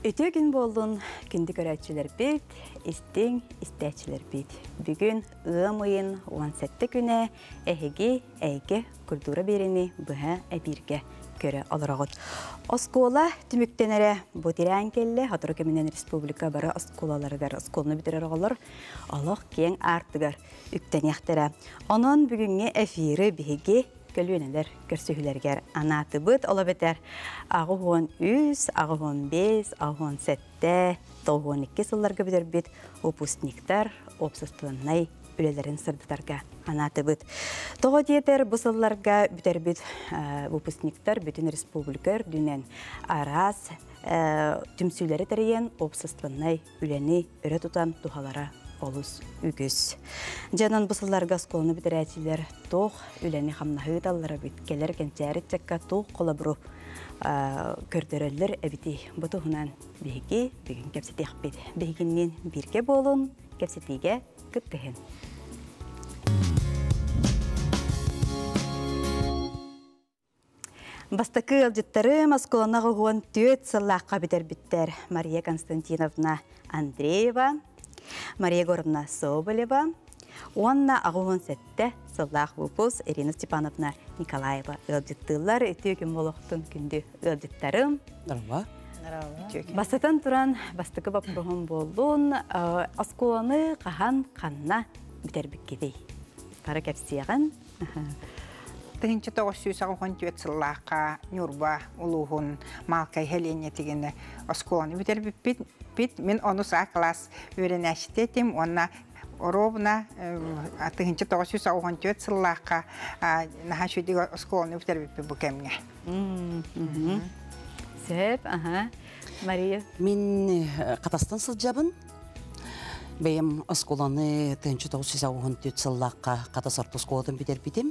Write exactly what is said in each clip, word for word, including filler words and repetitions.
Өтөгін болдың күнді көрәтшілер бейт, істің істәтшілер бейт. Бүгін ұғым ойын он сәтті күні әйге әйге күрдура беріні бұға әбірге көрі алырағыд. Оскола түміктенері бұтирән келі, Хатыры Көмінен Республика бары осколаларыгар, осколыны бітірер олар, алақ кен артыгар үктен яқтыра. Onun бүгінге әфирі бігі көлүнелер көрсүһүләргә анаты быт ола бетер. Агы он үч, агы он беш, агы он сәттә, он ике сылларга битер бит выпускниктар обществоннай үлеләрен сырдытарга анаты быт. Тога диетер бу сылларга битер бит выпускниктар бүтүн республикалар дүнен арас түмсүләре тәрен обществоннай үлени өрө тутан тухалара олус үгіз. Жанан бұсылларға сколыны бітірәтілер тоқ үләні қамнағы даллары бит келер кәнчәрі чакка тоқ қолабыру көрдірілер әбіті бұтығынан бейгі бүгін кәпсетек бейді. Бейгіннен бірге болын, кәпсетеге күттігін. Бастықы алжыттары Москоланаға ғуын төт сыллаққа бітер біттер Мария Константиновна Андреева, Мария Егоровна Соболева, Онна Агуон Сетте, Сыллах Выпус, Ирина Степановна Николаева. Ылдыттылар, өтеуген молықтың күнді ылдыттарым. Дарова. Бастатан туран, бастықы бапырғын болуын, асколаны қахан қанна бітербік кедей. Пара кәпсияған. Тыгынчы тоғыз жүз ағын төт сыллаққа Нюрба улуғын малкай хәлене тегені асколаны бітербік бит. Мен оны саға класс өрен әшітетім, онна ровна тыгынчы тоғыз жүз ағын төт сыллаққа наға шөдегі асколаны бітербік бұл кәмге. Сөп, Мария. Мен қатастан сылжабын. Бәйім асколаны тыгынчы тоғыз жүз ағын төт сыллаққа қатасарту асколадың бітербітім.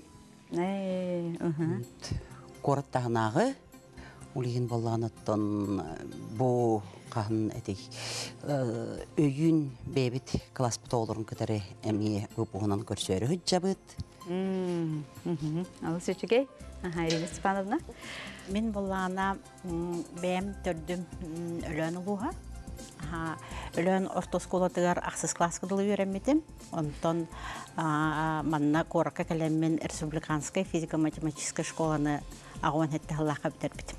Кораттағынағы Улиген баланаттан бу қағын әтек өйін бәбіт класс бұта олырын көтәрі әмі бұғынан көрсөрі хүджабыт. Алы сөчіге, Ирина Степановна. Мен балана бәм түрдім өлен ұлуға. Өлен ортосколатығар ақсыз класс қыдылы өремедім. Онтон манна қораққа кәлеммен республиканская физико-математическая школаны ағуан әтті ғылаққа бітер бітім.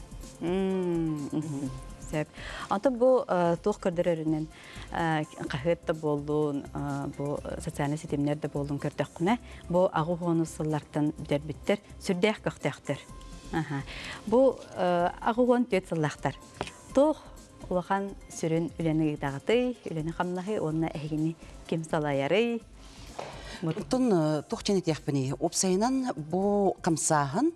Сәп. Anta bu тоқ көрдірерінен қағытта болуын, bu социальный сетемлерді болуын көрдіқ күні, bu ағы ғоны сыллартан бітер біттер, сүрдәқ көқтәқтір. Bu ағы ғон төт сыллақтар. Тоқ ұлақан сүрін үлені дағыты, үлені қамнағы, онына әйгені кем салайары. Бұтын тоқ жәнет яқпыны опсайынан бұл қамсағын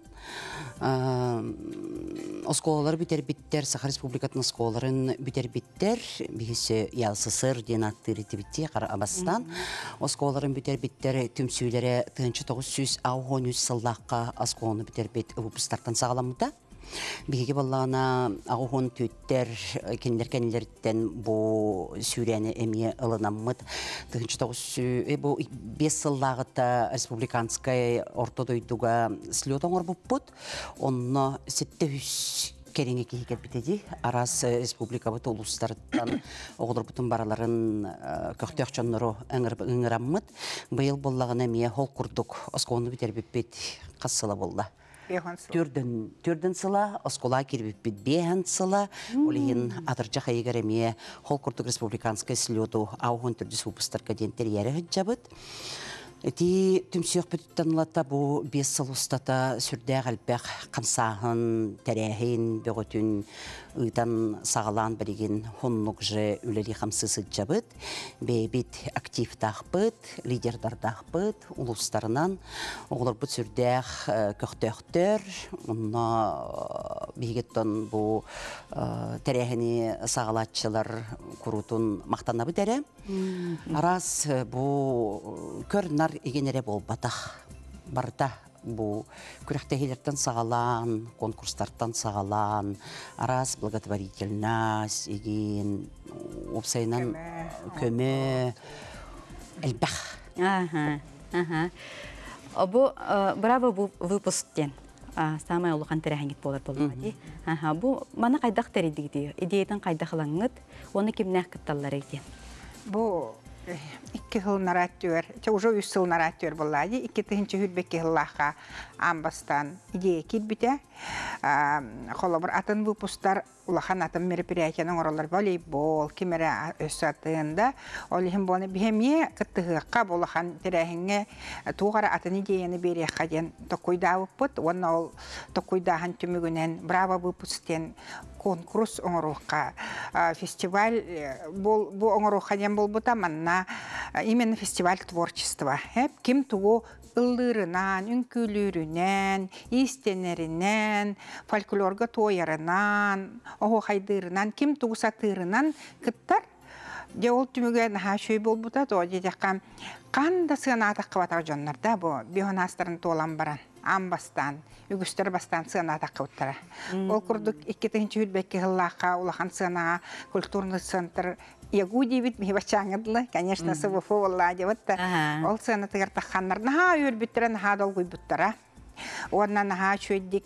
осколалар бітер біттер, Саха Республикатын осколаларын бітер біттер, бігісі ялсысыр ден атты ретібітте қара абастан. Осколаларын бітер біттер түмсүйлері тыгынчы тоғыз жүз он үч сыллаққа осколаны бітер біт ұпыстартан сағаламыда. Беге баллана ағуғын төттер кенілер-кенілерден бұл сүйрені әме ылынамыд. Тыгынчы тоғыз жүз бес сыллағыта республиканскай ортодойдуға слет оңыр бұппыд. Онына сетте үш кереңе кейкер бітеді. Арас республика бұты ұлыстарыттан оғылыр бұтын бараларын көқтеқ жонлары ыңыраммыд. Бұйыл боллағын әме хол күрдік. Осконы бітер бітпет қассыла болла. Түрдін сыла, оскола кербіп бит бейхан сыла, олейін атырча қайығар әме хол күрдік республиканскай слету ауғын түрдіс ұпыстарға денттер әрі хүджабыд. Эти түмсүйек бүтіттанылата бұл бес сыл ұстата сүрдәғ әлбәқ қамсағын, тәрәхін, бөғітін, ұйтан сағалан білеген хоннық жы үлелі қамсысы жабыд. Бәйбет актив тақпыд, лидердар тақпыд, ұлыстарынан оғылар бұт сүрдәғ көқтөқтер. Онна бейгеттен бұл тәрәхіні сағалатшылар күрутын мақтана бұд әрі. Арас бұл көрінар егенере бол батақ барда бұл күректегелерден сағалан, конкурстардан сағалан, арас благотворительнас, еген опсайынан көмі әлбәқ. Браво выпусктен. самай улухан тирәһиңит болар болмади. Аха, бу мана кайдак теридик ди. Идеятан кайдахлаңыт, оны кимнәк кытталлар икән. Бу икки хыл нараттер, че уже үч хыл нараттер буллади, икки тыгынчы хүлбекке хыллаха амбастан идея китбите. Холобыр атын выпустар улахан атын мероприятияның оралар волейбол, кимере өссатында, олихим боны бихемие кыттыгыкка булахан тирәһиңе тугара атын идеяны бере хаден токуйдабыт, онна ол токуйдахан түмүгүнен браво выпустен конкурс оңорухка фестиваль бул бу оңорухка ден болбута манна именно фестиваль творчества. Хеп ким тугу ыллырынан, үнкүлүрүнен, истенеринен, фольклорга тоярынан, ого хайдырынан, ким тугу сатырынан кыттар же ол түмүгө наха шөй болбута то же жакка канда сынаатак кыбата жоннорда бу бионастарын толан баран амбастан үгүстөр бастан сынаатак кыбыттара. Ол курдук икки тыгынчы хүлбекке хыллака улахан сынаа культурный центр Ягуди вид ми бачаңыдлы, конечно, сыбыфы оллади вот. Ол сыны тыгыртаханнар наха үрбүттөрөн наха долгуй буттара. Онна наха чөйдик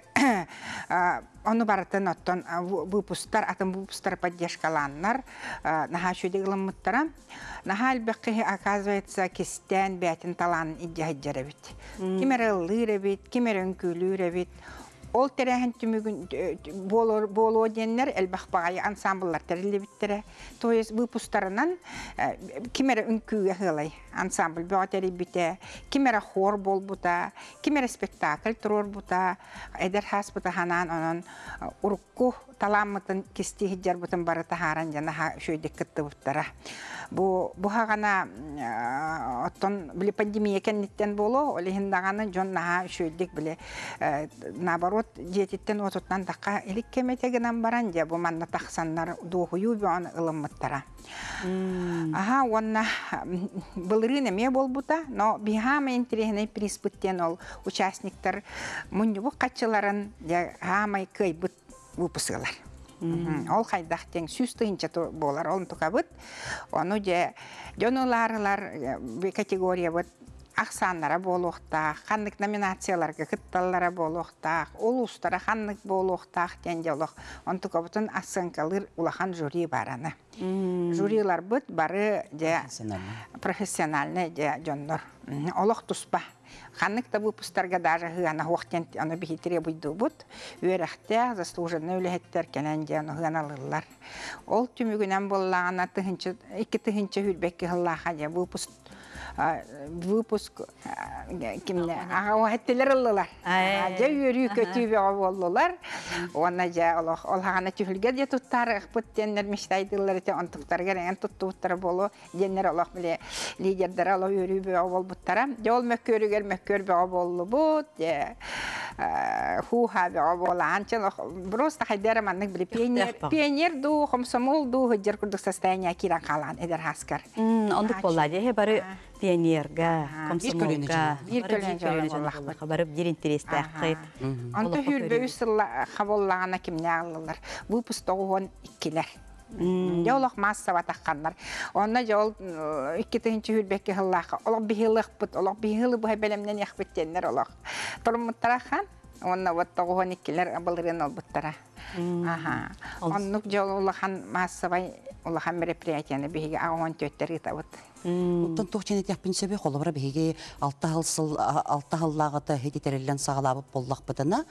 оны баратын оттон выпустар, атын выпустар поддержкаланнар, наха чөйдик ылыммыттара. Наха албекки, оказывается, кистен бәтин талан иддя-иддяра бит. Кимер ыллыра бит, кимер өнкүлүрэ бит. Ол терәһен түмүгүн боло деннер элбахпагай ансамбльлар териле биттере. То есть выпустарынан кимере үнкүгө хылай ансамбль бөтери бите, кимере хор болбута, кимере спектакль турор бута, эдер хас бута ханан онон урукку таламмытын кисти хиджар бутын бары тахаран жана шөйдек кытты буттара. Бу бухагана оттон биле пандемия кенниттен боло, олихиндаганы жон наха шөйдек биле наоборот жетиттен отуттан такка иликкеметегенен баран же бу манна таксаннар дуохую бон ылыммыттара. Аха, онна былырын эме болбута, но бихама интересный приз буттен ол участниктар муньбу качыларын же хамай кыйбыт выпусылар. Ол хайдах тең сүз тыгынча болар, ол тукабыт. Ону же жоноларлар категория быт аксаннара болуктак, ханнык номинацияларга кытталлара болуктак, улустара ханнык болуктак тенжолок. Он тукабытын оценкалыр улахан жюри бараны. Жюрилар быт бары же профессиональный же жоннор. Олох туспа. Ханнык-то выпустарга даже хыана хоқтен аны бихи требуйду бут. Үйрәхтә заслуженный үләһеттер кенәнде аны хыаналылар. Ол түмүгүнән боллагана тыгынчы икки тыгынчы хүлбекке хыллаха же выпуск выпуск кимне ага хеттелер ыллар. Же үйрү көтүбө боллар. Онна же Аллах олхана түлгә де туттар буттеннер миштайдылар те антыктарга ен туттуттар боло. Деннер Аллах биле лидердер Аллах үйрүбө бол буттара. Жол мөккөрүгөр мөккөрбө боллу бут. Же ху хабы боланчын просто хайдер маннык биле пионер пионер ду комсомол ду хыжыр курдук состояние киран калан эдер хаскар. Ондук боллади хе бары пионерга, комсомолга, барып бир интересте акыт. Анда хүрбө үсүлла хаболлагана кимне аллар. Выпуск тогон иккилер. Жолок массава таккандар. Онна жол икки тыгынчы хүрбекке хыллака. Олок бихылык бут, олок бихылы бу белемнен яхбеттеннер олок. Турмуттарахан. Онна вот тогон иккилер абылырын албыттара. Аха. Оннук жолулахан массавай улахан мероприятияны биһиге агон төттери табыт. Оттон тохчене тяппин себе холобра биһиге алты хылсыл алты хыллагыта хедитереллен сагалабып боллакпытына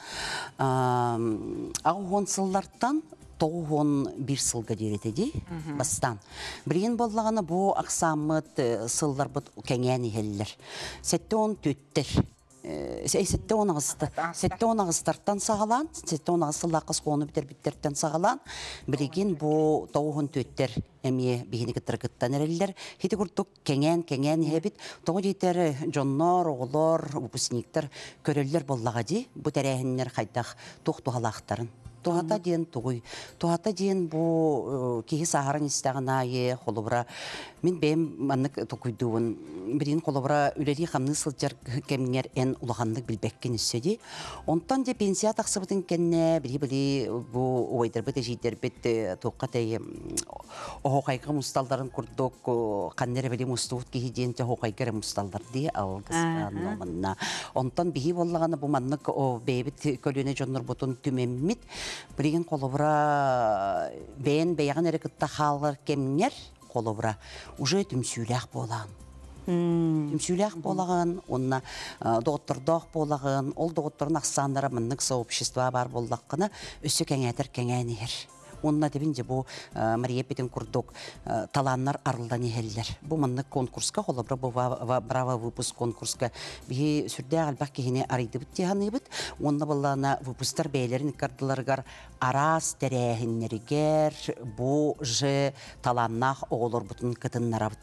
агон сыллардан тоғон бир сылга диретеди бастан. Бирин боллаганы бу аксамыт сыллар бут кеңени хеллер. Сеттон төттер. Сетте онағысты. Сетте онағыстардан сағалан, сетте онағысылаққа соны бітер-біттерден сағалан, біреген бұл тоғын төттер әмие бейіні кіттір-кіттен әрелілер. Хеті күрдік кәнген-кәнген ебіт, тоғы дейтері жоннар, оғылар, ұпысынектер көрелілер боллаға дей, бұл тәрәхінлер қайдақ тоқтуғалақтарын. Тухата диен тугуй. Тухата диен бу кихи сахарын истагана е холобра. Мен бем маннык токуйдуун. Бирин холобра үлели хамны сылжар кемнер эн улаханлык билбеккен үсседи. Онтан де пенсия таксыбытын кенне били били бу ойдер бит жидер бит токкатай охайга мусталдарын курдук каннере били мустуут кихи диен те охайга мусталдар ди алгысанна манна. Онтан бихи боллаганы бу маннык о бебит көлүнө жоннор бутун түмеммит. Бирин холобра бен бейган эрекитта халгар кемнер колобра уже түмсүләк болан. Түмсүләк болаган, онна доктордох болаган, ол докторның аксандары мыннык сообщество бар боллаккына өсө кеңәтер кеңәнер. Онна дебинже бу Мария Петин курдук таланнар арылдан ehellер. Бу мыннык конкурска холобра бу браво выпуск конкурска би сүрдә албак кихине арыйды бит тиһаныбыт. Онна буллана выпустар бәйләрен кардыларгар арас тәрәһиннәргәр бу же таланнах оголор бутун кытыннарабыт.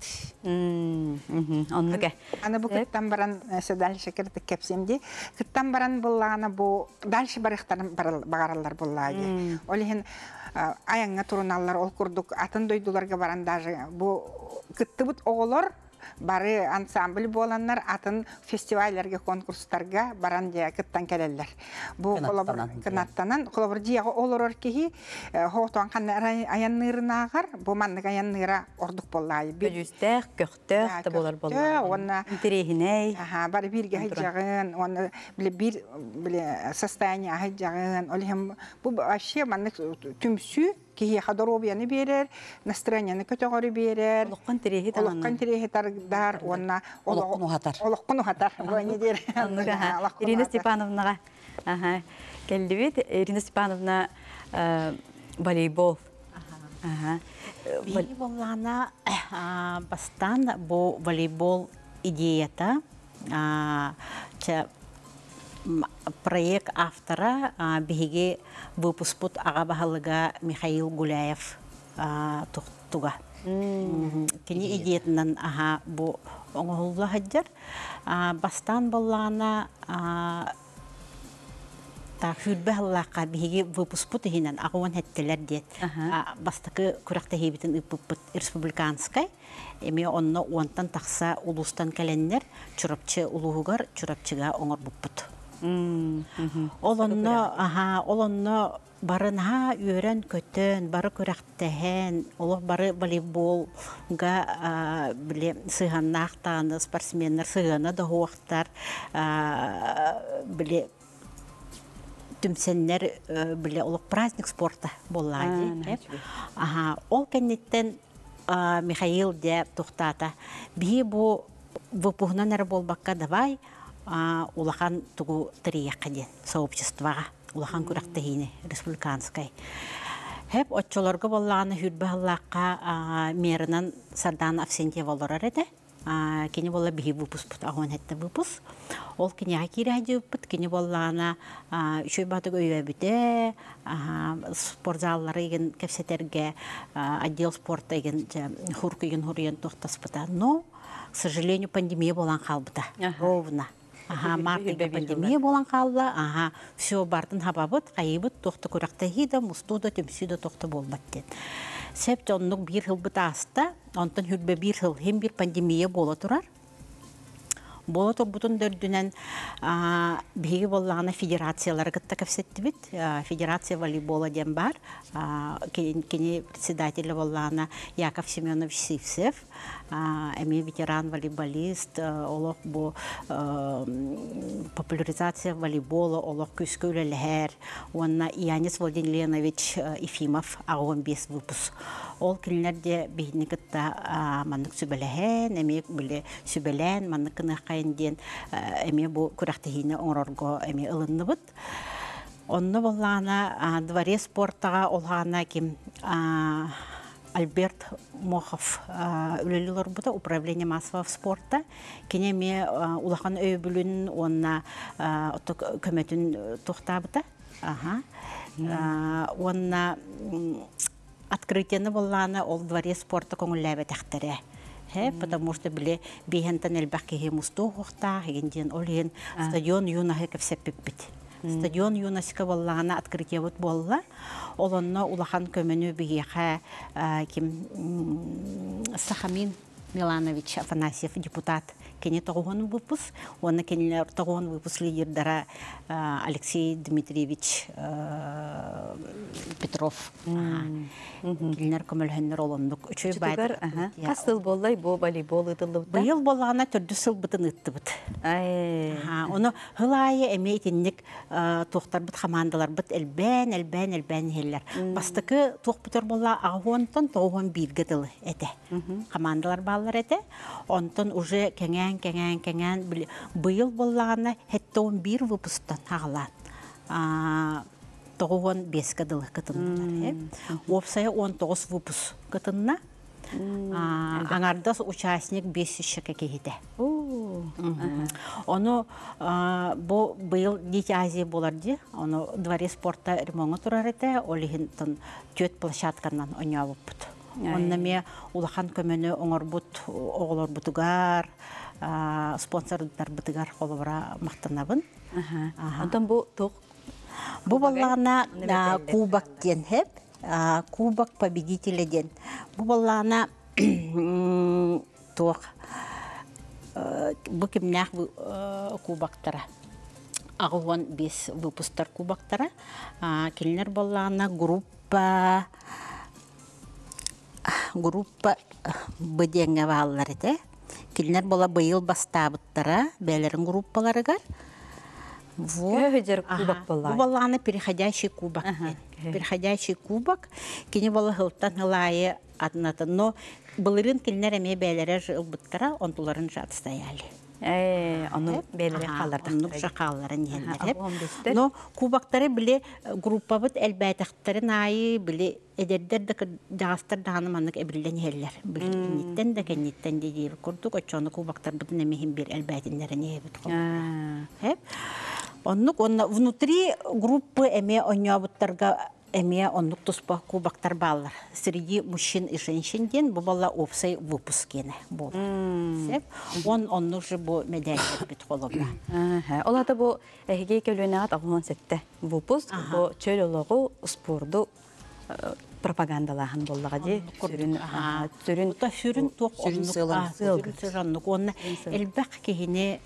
Мм. Оннуга. Аны бу кыттан баран седал шекердик кепсемди. Кыттан баран буллана бу дальше барыктан багаралар буллайды. Олихин аяңга туруналлар ол курдук атын дойдуларга баран даже бу кыттыбыт оголор бары ансамбль боланнар атын фестивальлерге конкурстарга баран же кыттан келелер. Бу колобор кынаттанан колобор жиягы олорор кихи хоотуан канна аяннырынагар бу маннык аянныра ордук боллай. Бөҗүстәк, көктәк та булар болар. Онна интерехиней. Ага, бары бирге хаҗагын, онна биле бир биле состояние хаҗагын, олем бу вообще маннык түмсү кихи ходоробияны берер, настроениены көтөгөрү берер. Олоққан терехи таланын. Олоққан терехи тардар, онна Олоққын ухатар. Олоққын ухатар. Бу не дер. Ирина Степановнага. Ага. Келдибит Ирина Степановна волейбол. Ага. Волейболлана бастан бу волейбол идеята проект автора биһиги выпуспут агабаһалыга Михаил Гуляев туга. Кини идеятынан аха бу оңолла хаджар бастан боллана та хүлбәһллака биһиги выпуспут хинен агуан хеттелер диет. Бастакы күрәктә хебитен иппыт республиканскай эми онно уантан такса улустан каленнер чурапчы улугар чурапчыга оңор буппут. Олонно, аха, олонно барынха үйрен көтөн, бары көрәктәһен, олох бары волейболга биле сыганнактан спортсменнер сыгана да хуактар биле түмсеннер биле олох праздник спорта боллайды. Аха, ол кеннеттен Михаил деп тухтата. Би бу выпугнан эр болбакка давай улахан тугу триякаден сообществага улахан күрәктәһине республиканскай. Хеп отчолорга болланы хүрбәһлакка мернан Сардан Авсентьева олорар иде. Кини болла биһи выпус бут агон хәтта выпус. Ол кини акирадио бут кини боллана үчөй батык өйөбүтэ спортзаллары еген кепсетерге отдел спорта еген хурк еген хурыен тохтаспыта. Но, к сожалению, пандемия болан калбыта. Ровно. Ага, маркетинг пандемия болан калла. Ага, все бардын хабабыт, кайыбыт, тохта күрәктәһи да, мустуда төмсү да тохта болбат ден. Сәп жоннук бир хыл быта аста, онтан хүрбе бир хыл, хем бир пандемия бола турар. Бола тур бутун дөрдүнен биги болланы федерациялар гытта кепсетти бит. Федерация волейбола ден бар. Кини председатель болланы Яков Семенович Сивцев. Эми ветеран волейболист, олох бу популяризация волейбола, олох күскөлелер. Онна Янис Владимирович Ефимов агон бес выпуск. Ол кинлерде бигни гытта маннык сүбелehen, эми биле сүбелен, маннык кайынден эми бу күрәктәһине оңрорго эми ылынныбыт. Онны боллана дворец спортага олгана ким Альберт Мохов үлелелер бута управление массового спорта. Кинеме улахан өйбүлүн онна көмөтүн тохтабыта. Ага. Онна открытиены болланы ол дворец спорта көңүлләбе тәхтере. Потому что были бихентен элбәккеһи мусту хохта, генден олен стадион юнаһы кепсеппит. стадион ЮНЕСКО боллағына открытие вот болла. Олонно улахан көмөнү бигеха ким Сахамин Миланович Афанасьев депутат кене тогон выпуск, он кене тогон выпуск лидера Алексей Дмитриевич Петров. Килнер көмөлһөннөр олондук. Үчөй байтыр. Кастыл боллай бу волейбол ытылды. Быйыл боллагана төрдү сыл бытын ыттыбыт. Ай. Оны хылайы эмейтинник тохтар бит командалар бит элбен элбен элбен хеллер. Бастыкы тох бутер болла агонтон тогон бирге тылы эте. Командалар баллар эте. Онтон уже кеңен кеңен кеңен быйыл боллагана хеттон бир выпустан агалан. Тогон бес кадылы кытындар. Опсая он тогуз выпуск кытынна. Аңардас участник бес шеке кехите. Оны бу быйыл Дити Азия боларди. Оны дворе спорта ремонт турар эте. Олихинтон төт площадканан ойнабыппыт. Оннаме улахан көмөнү оңорбут, оголор бутугар, спонсордар бутугар колобра мактанабын. Онтон бу тох бу баллана кубок ден хеп, кубок победителя ден. Бу баллана тох бу кимнах кубоктара. Агуон бес выпустар кубоктара. Келнер баллана группа группа беденге баллар эте. Келнер бала быйыл бастабыттара, бәлерин группаларыгар. Көһөдер кубок болла. Бу балланы переходящий кубок. Переходящий кубок. Кини бала хылтан хылайы атнатын. Но былырын келнер эме бәлере жылбыттара, онтуларын жат стояли. Э, аны бәлере калдырдык. Аны шакалларын елдер. Но кубоктары биле группа бит элбәтәхтәрен айы биле эдердер дә дастар даны маннык эбрилен еллер. Билеттен дә кеннеттен дә дип күрдүк. Очоны кубоктар бит немехин бир элбәтиннәрен ебит. Хеп. Оннук онна внутри группы эме ойнабыттарга эме оннук туспа кубоктар баллар. Среди мужчин и женщин ден бу балла опсай выпускене бол. Сеп. Он оннук же бу медаль бит холобна. Ага. Олата бу эге келөнәгат агыман сетте. Выпуск бу чөлөлөгү спорду пропагандалахан боллага ди. Сүрүн сүрүн та сүрүн ток оннук сылгы. Онна элбак кехине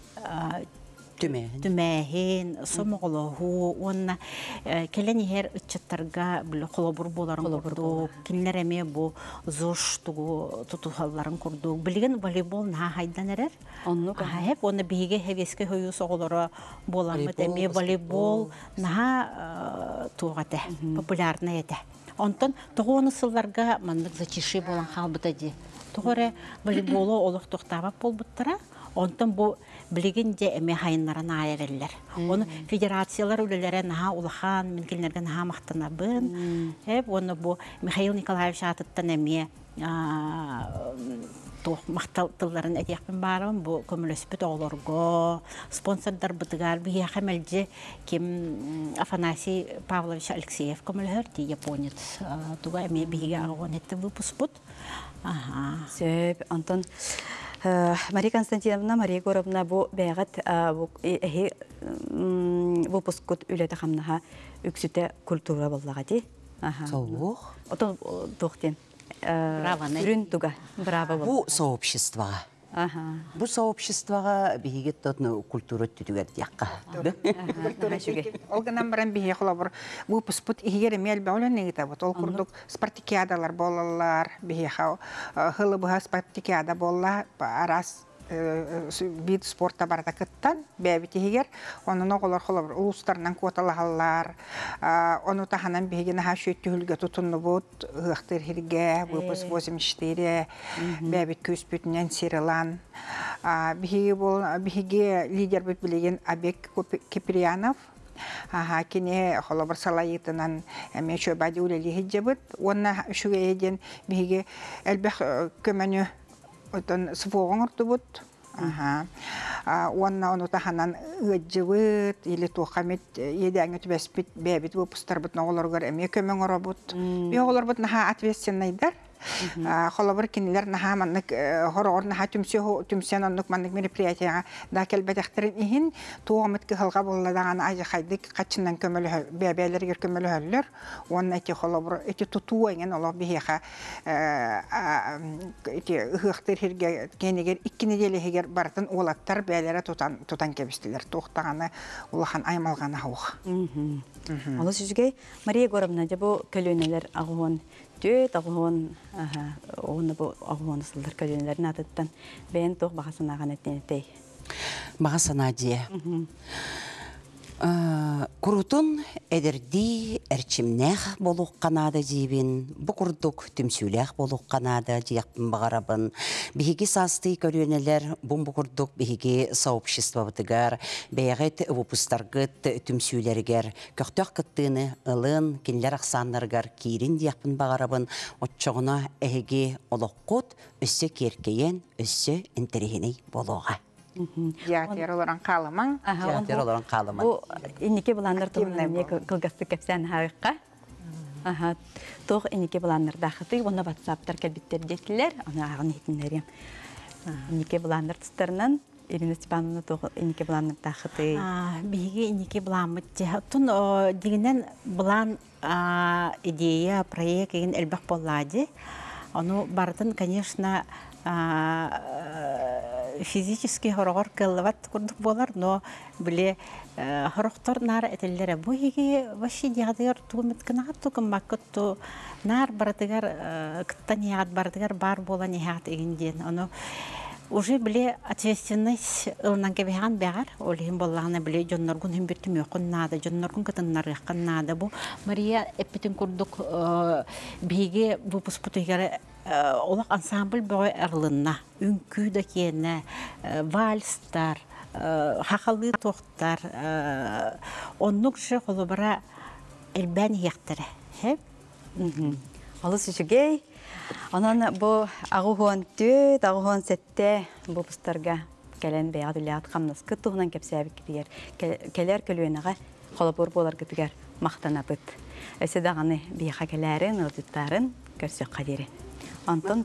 Түмәһин, сомоголоху, онна келени хер ыччаттарга биле холобур боларын курдук, кинлереме бу зош тугу тутухалларын курдук. Билген волейбол на хайдан эрер. Онну хеп оны биге хевеске хою соголора болан эме волейбол на тугате популярны эте. Онтон тогоны сылларга мандык зачиши болан халбыта ди. Тогоре волейболу олук токтабап болбуттара. Онтон бу билигин де эме хайыннарын айыреллер. Оны федерациялар үлелері наға улахан, менкелерге наға мақтанабын. Оны бу Михаил Николаевич атыттан эме мақталтыларын әдекпен барым. Бу көмілөспет оғылырго, спонсордар бұтығар. Бүйе қамелде кем Афанасий Павлович Алексеев көмілер, де японец. Туға эме бейге ағуан етті выпуск бұд. Сөп, Антон... Мария Константиновна, Мария Егоровна, бу бәгат выпускут үләті қамнаға үксіте культура боллаға де. Соуық? Отын тоқтен. Үрін туға. Браво бол. Бу сообществоға. Бу сообществоға бейгет тұтыны культура түтігер дияққа. Олғанан баран бейге құлабыр. Выпуск бұт егер емел бәулен негеті бұт. Ол күрдік спартакиадалар болалар. Бейге хылы бұға спартакиада болла. Арас вид спорта барда кыттан бәбит егер. Оның оғылар құлабыр. Улустарынан куаталағалар. Оны таханан бейге наға шөйтті хүлге тұтыны бұт. Ғықтыр хирге, выпуск восемьдесят четыре. Бәбит көз бүтінен серілан. Бейге лидер бұт білеген Абек Киприянов. Ага, кине холобар салайытынан әме шөбәді үлелі хеджі бұт. Оны шуға еден бейге әлбәқ көмәні сыфоғын ұрды бұд. Онна оны таханан ұджы бұд, елі тоқамет, еді әңі түбәспет бәбет бұпыстар бұд, оғылар ғыр әме көмәң ұра бұд. Бе оғылар бұд наға ответственныйдар. Холобыр кинилер наха маннык хорор наха түмсө түмсен оннук маннык мероприятия да келбетехтерин ихин туомит кылга болладаган ажы хайдык качындан көмөлө бебелерге көмөлө хөллөр. Он эти холобыр эти тутуенген оло бихеха эти ыхтыр хирге кенегер икки неделе хегер бартын олаттар бәләре тутан тутан кебистилер. Тохтаганы улахан аймалганы хаух. Олы сүзге Мария Горовна жабу көлөнелер агуон төт агуон оны бу агуон сылдыр көлөнелерин атыттан бен тох багасынаган эттенетей. Багасына дие. Курутун эдерди эрчимнех болук канада дибин, бу курдук түмсүлех болук канада диякпын багарабын. Биһиги састы көрүнелер бу курдук биһиги сообщество бытыгар, бәягет выпустаргыт түмсүлергер, көктөк кыттыны ылын кинлер аксаннаргар кирин диякпын багарабын, отчогуна эһиги олоккут өссө керкейен өссө интерехиней болуга. Театр олоран калыман. Театр олоран калыман. Бу инеке буланнар тугунан кылгасты кепсен хагыкка. Аха. Тох инеке буланнар дахыты, уна WhatsApp-тар келбиттер детилер, аны агын хитинлерим. Инеке буланнар тустарынан Ирина Степановна тох инеке буланнар дахыты. А, биги инеке буламыт. Тун дигенен булан идея, проект ген элбак боллади. Ону бардын, конечно, физически хорогор кыллыбат курдук болар, но биле хорохтор нар этеллере бу хиги ваши дягдыр тумет кнат тукым маккыту нар бардыгар кыттан ягат бардыгар бар болан ягат игинден. Оно уже биле ответственность ылнан кебеган бягар, олихим боллагына биле жонноргун химбиртим йокун нада, жонноргун кытыннар яккан нада. Бу Мария эппетин курдук биги бу пуспутыгары олақ ансамбль бой эрлынна, үнкү да кені, вальстар, хақалы тоқтар, оннук жы қолыбыра әлбән яқтыры. Алы сүшігей, онан бұл ағуғын төт, ағуғын сәтте бұл бұстарға кәлен бәйғадылы атқамныз күттіғынан кәпсәбі кетігер. Кәлер көлуенаға қолыбыр болар кетігер мақтана бұд. Өсі дағаны бейға кәләрін, ұлдыттарын көрсек қадері. Антон.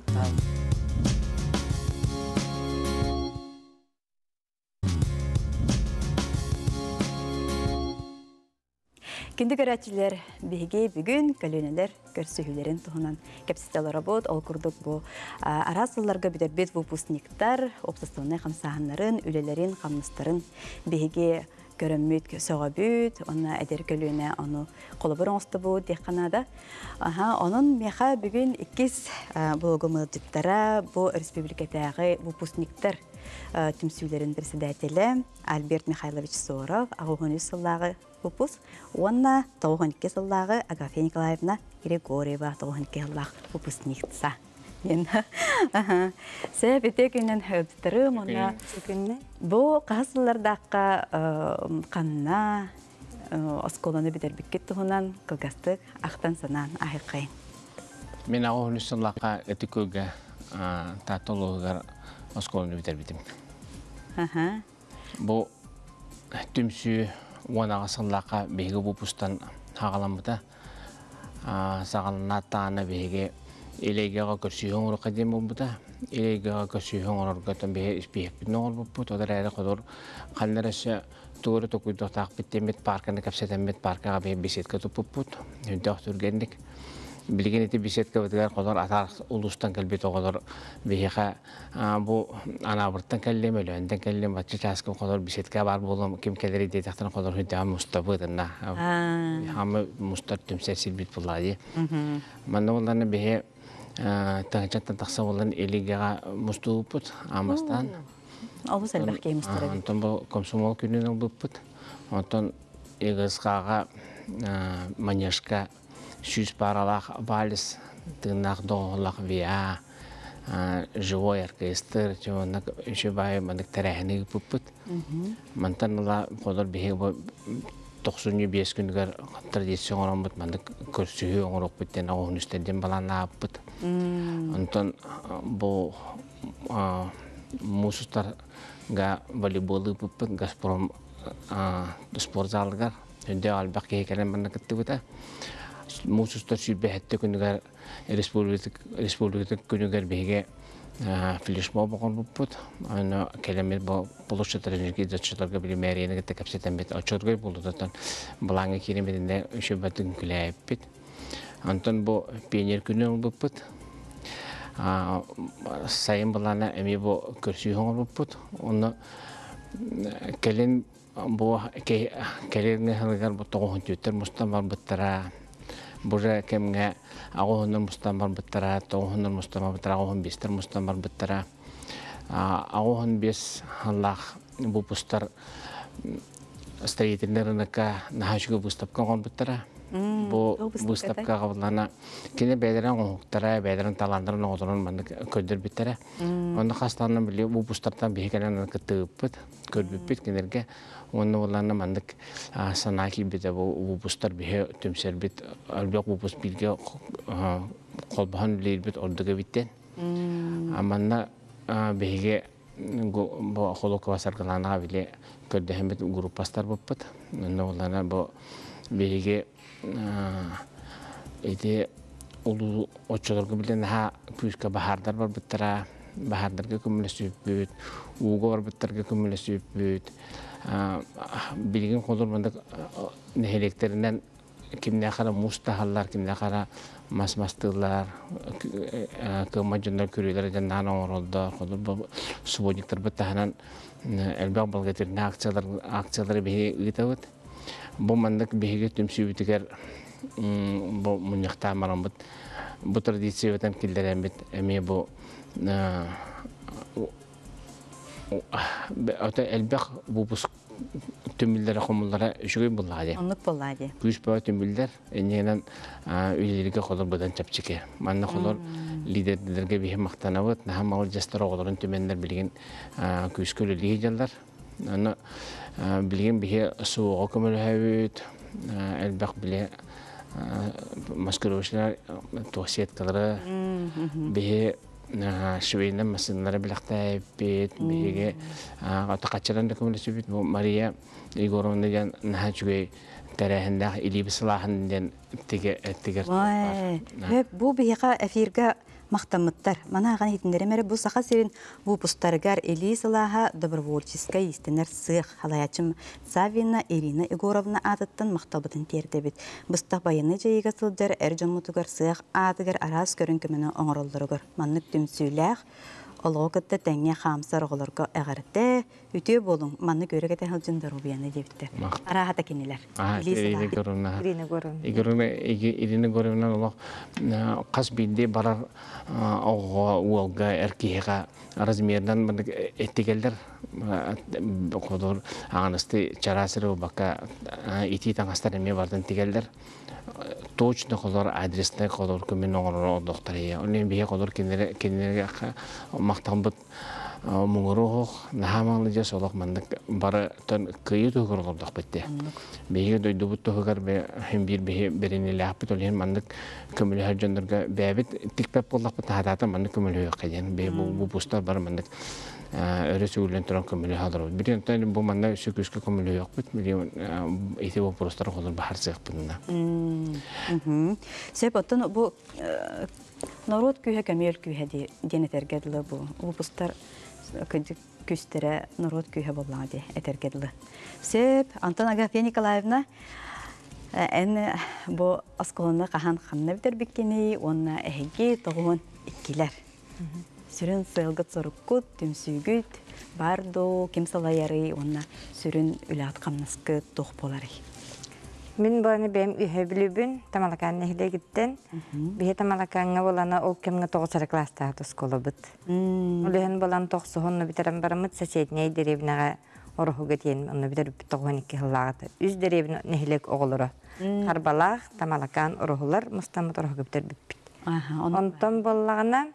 Күнді көрәтчілер бейге бүгін көлөнелер көрсүхілерін тұғынан кәпсістелі работ, ол күрдік бұл арасыларға бідер бет выпускниктар, опсыстығына қамсағанларын, үлелерін, қамныстарын бейге көрөммүт соға бүт, оны әдер көліне оны қолыбыр оңысты бұл дейқанада. Оның меха бүгін иккіз блогымы жүттара бұл республикатағы выпускниктар түмсүйлерін председателі Альберт Михайлович Соров, ағуғын үз сыллағы выпуск, онна тоғын икке сыллағы Агафья Николаевна Григорьева тоғын икке сыллағы выпускниктса. Сәп ете күннен өптірім, оны бұл қасылардаққа қанына осколаны бітер біккет тұғынан қылғастық ақтан санан ағықайын. Мен ағуғын үстінлаққа өті көге татылығығар осколаны бітер бітім. Бұл түмсі оңаға сыллаққа бейгі бұпыстан хағаламыда сағалына тағаны бейге Илегеға көрсүйің ұрыққа дем болбыда, илегеға көрсүйің ұрыққа бейе іспейіппін оғыр бұппыт, одар әрі қодыр қалнарасы туғыры тоқуйдықтақ біттемет парканы кәпсетемет паркаға бейе бесетке тұппыппыт, үнді оқтыргендік. Білген еті бесетке бітігер қодыр атар ұлыстан кәлбет оғыдыр бейеға бұл анабырттан кәлем, өлөнден кәлем, батшы часқы қодыр бесетке бар болым, кем кәлері дейтақтан қодыр хүндіға мұстабыдына. Хамы мұстар түмсер сілбет бұлады. Манна оларны бейе таңчаттан тақса болын елігеға мұсты ұппыт, амастан. Алыс әлбәқ кей мұстары. Онтан бұл комсомол күнін ұлбыппыт. Онтан егізғаға манешқа сүз паралақ валис, тыңнақ доғылақ виа, живой оркестр, жауынақ үші бай мандық тәрәхіні ұппыт. Мантан ұла қодыр бейе тоқсуны бес күнгер традицион орамбыт, мандық көрсүйі оңырық бүттен ағуын үстерден баланы аппыт. Онтан бұл мұсыстарға волейболы бұппыт, Газпром спорт залығар, үнде албақ кейкелен бұрны күтті бұта. мусустар сүйбәһәтте күнүгәр республика күнүгәр беге флешмоб болбут. Аны келемет бу булышчылар энергия зачыларга билмәренеге тәкәпсәтән бит очоргой булдыдан булаңы киремединде өшөбәтен күләп бит. Антон бу пионер күнү булбут. А сайын булана эми бу көрсүй булбут. Оны келен бу келен хәлгәр бу тогын төтер мустамар буттара. Бужа кемгә агоһыннан мустамар буттара, тогыннан мустамар буттара, агоһын бестер мустамар буттара. Агоһын бес Аллах бу пустар строительнерника нахашгы буставка гон буттара. Бу буставка гавлана кине бәдерән гонуктара, бәдерән таландырын огырын манда көддер биттара. Онда хастаны биле бу пустардан бигелән кытып, көрбүп бит кинерге. Оны оларны мандык санаки бите бу пустар бихе төмсер бит, албак бу пуст билге колбахан биле бит ордыга биттен. Аманна беге бу холок васаргалана биле көддәһәм бит группастар булып. Оны оларны бу беге эти улу очолорга билен ха күскә бахардар бар биттара, бахардарга күмелсүп бит, уга бар биттарга күмелсүп бит. Билген холор мында нехелектеринен кимне кара мустахаллар, кимне кара масмастылар, кымаҗындар күреләр җаннан орылды, холор бу субодиктер биттаһанан элбак балгетерне акциялар акциялары бе итәвет. Бу мандык беге төмсүбитер бу муньякта марамбыт. Бу традициятен килдерәм бит, эми бу ата элбак бу бус төмилләре хомуллары үшүгөй булады. Онлык булады. Күз баа төмилләр эннән үйлерге холор будан чапчыке. Манна холор лидерлерге бихе мактанабыт, нахамал жастар огларын төмендер билген күз көлөлүгө жаллар. Аны билген бихе суuга көмөлөбүт, элбак биле маскировочlar туасеткалары бихе швейнен масынлары билактай бит, биге атакачаран да көмөлөбүт. Мария Егоровна дигән нахачугай тәрәһендә илибе сылаһын теге тегер. Вай, бу бихега эфирга мактамыттар. Мана ган хитендере бу саха серин бу пустаргар Элисалаха добровольческая истинер сых халаячым Савина Ирина Егоровна атыттан мактабытын тердебит. Бустак баяны жайга сылдар эрҗон мутугар сых атыгар арас көрүнкөмөнө оңоролдоргор. Маннык түмсүләх Ологотта тәңе хамсар оголорго әгәртә үтө болуң. Манны көрөгә тәһәлҗиндар убияны дебитте. Арахата киниләр. Ирина Горовна. Ирина Горовна. Ирина Горовна олог кас билде барар ого уолга эркига размердан мен эттигелдер кодор агынысты чарасыры бака ити таңастар эме бардан тигелдер. Точно колор адресне колор көмөн оңор доктория. Онен бие колор кинере кинере мактамбыт муңурох нахамалы жас олох мандык бары тон кыйы тугурлдак бетте. Беге дойду бут тугар бе хем бир бе берени лапыт олен мандык көмөлө хаҗандырга бәбит тикпеп болдак бу таһата мандык көмөлө кайдан бе бу бустар бар мандык өрөсүлөн туран көмөлө хадыр. Бирен тан бу манда сөкүскө көмөлө жок бит миллион эти вопростар колор бахар сык бунда. Мм. Себоттон бу народ күйе көмөл күйе денетергедле бу. Бу бустар күстере народ күйе боллады этергедле. Сеп Антон Агафья Николаевна эн бу асколына кахан ханна битер биккени, онна эһиги тогон иккилер. Сүрүн сылгыт соруккут, түмсүгүт, барду, кимсалайары, онна сүрүн үлат камнаскы тох болары. Мен баны бем үйөбүлүбүн, тамалакан нехиле гиттен. Бие тамалаканга болана ол кемге тогузар класста тоскола бит. Олен болан тогсонну битерем барамыт соседней деревнага орохуга тиен, онну битер тогон эки хыллагы. Үз деревне нехилек оголору. Карбалак, тамалакан орохулар мустамат орохуга битер бит. Онтон боллагана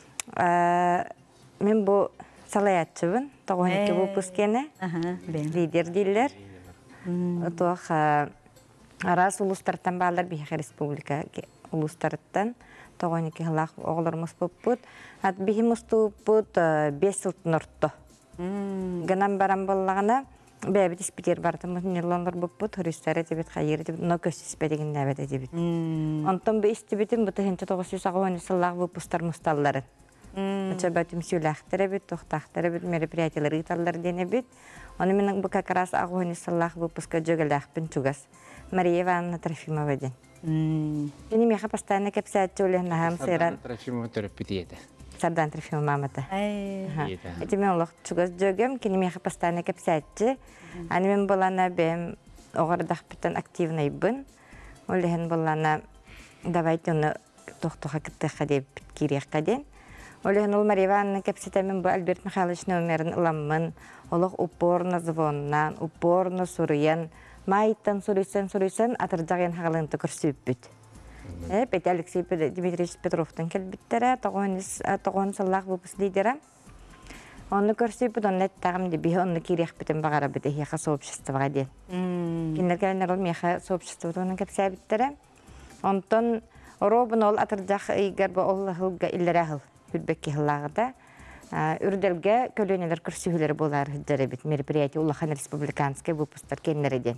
мен бу салаятчыбын, тогон эки выпускене. Лидер дилер. Отох арас улустарттан балдар бихе республика улустарттан тогон эки хылак оголормус буппут. Ат бихи муступпут бес сылтын ортто. Гынан баран боллагана бәбит испитер бартымыз нерланлар буппут, туристтары тебет хайыр тебет, но көсіспедеген нәбет әдебет. Онтон бі истебетім бұты хенче тоғыз жүз ағуаны сыллағы выпустар мұсталларын. Очаба түмсүләхтәрі бит, тоқтақтары бит, мероприятиялары италлар дене бит. Оны менің бұл как раз ағуаны сыллағы выпуска жөгіләқпін чугас. Мария Ивановна Трофимова ден. Бені меха постоянно кәпсәтчі өлі нағам сайран. Трофимова төріппіт еді. Сардан Трофимова мамата. Эти мен олық чугас жөгім, кені меха постоянно кәпсәтчі. Аны мен болана бәм оғырдақ біттен активный бін. Олеген болана давайте оны тоқтуға кіттіға деп керек қаден. Олеген ол Мария Ивановна кәпсәтәмен бұл Альберт Михайлович нөмерін ыламын. Олық упорно звоннан, упорно сурыян. Майттан сурыйсан, сурыйсан, атырдағын хағалығынты көрсіп бүт. Бәті Алексей Дмитриевич Петровтан келбіттері, тоғын сыллақ бұпыс лидері. Оны көрсіп бүт, оны әттағым дебі, оны керек бітін бағара біті, еқа сообществоға ден. Кендер кәлінер ол меха сообществоға оны кәпсә біттері. Онтон, робын ол атырдақ үйгер бұл олы ғылға иллері ғыл, үлбекке ғылағыда. Үрділге көлөнелер күрсігілері болар хүддері бит, мероприятие Улахан республиканский выпустар кеннереден.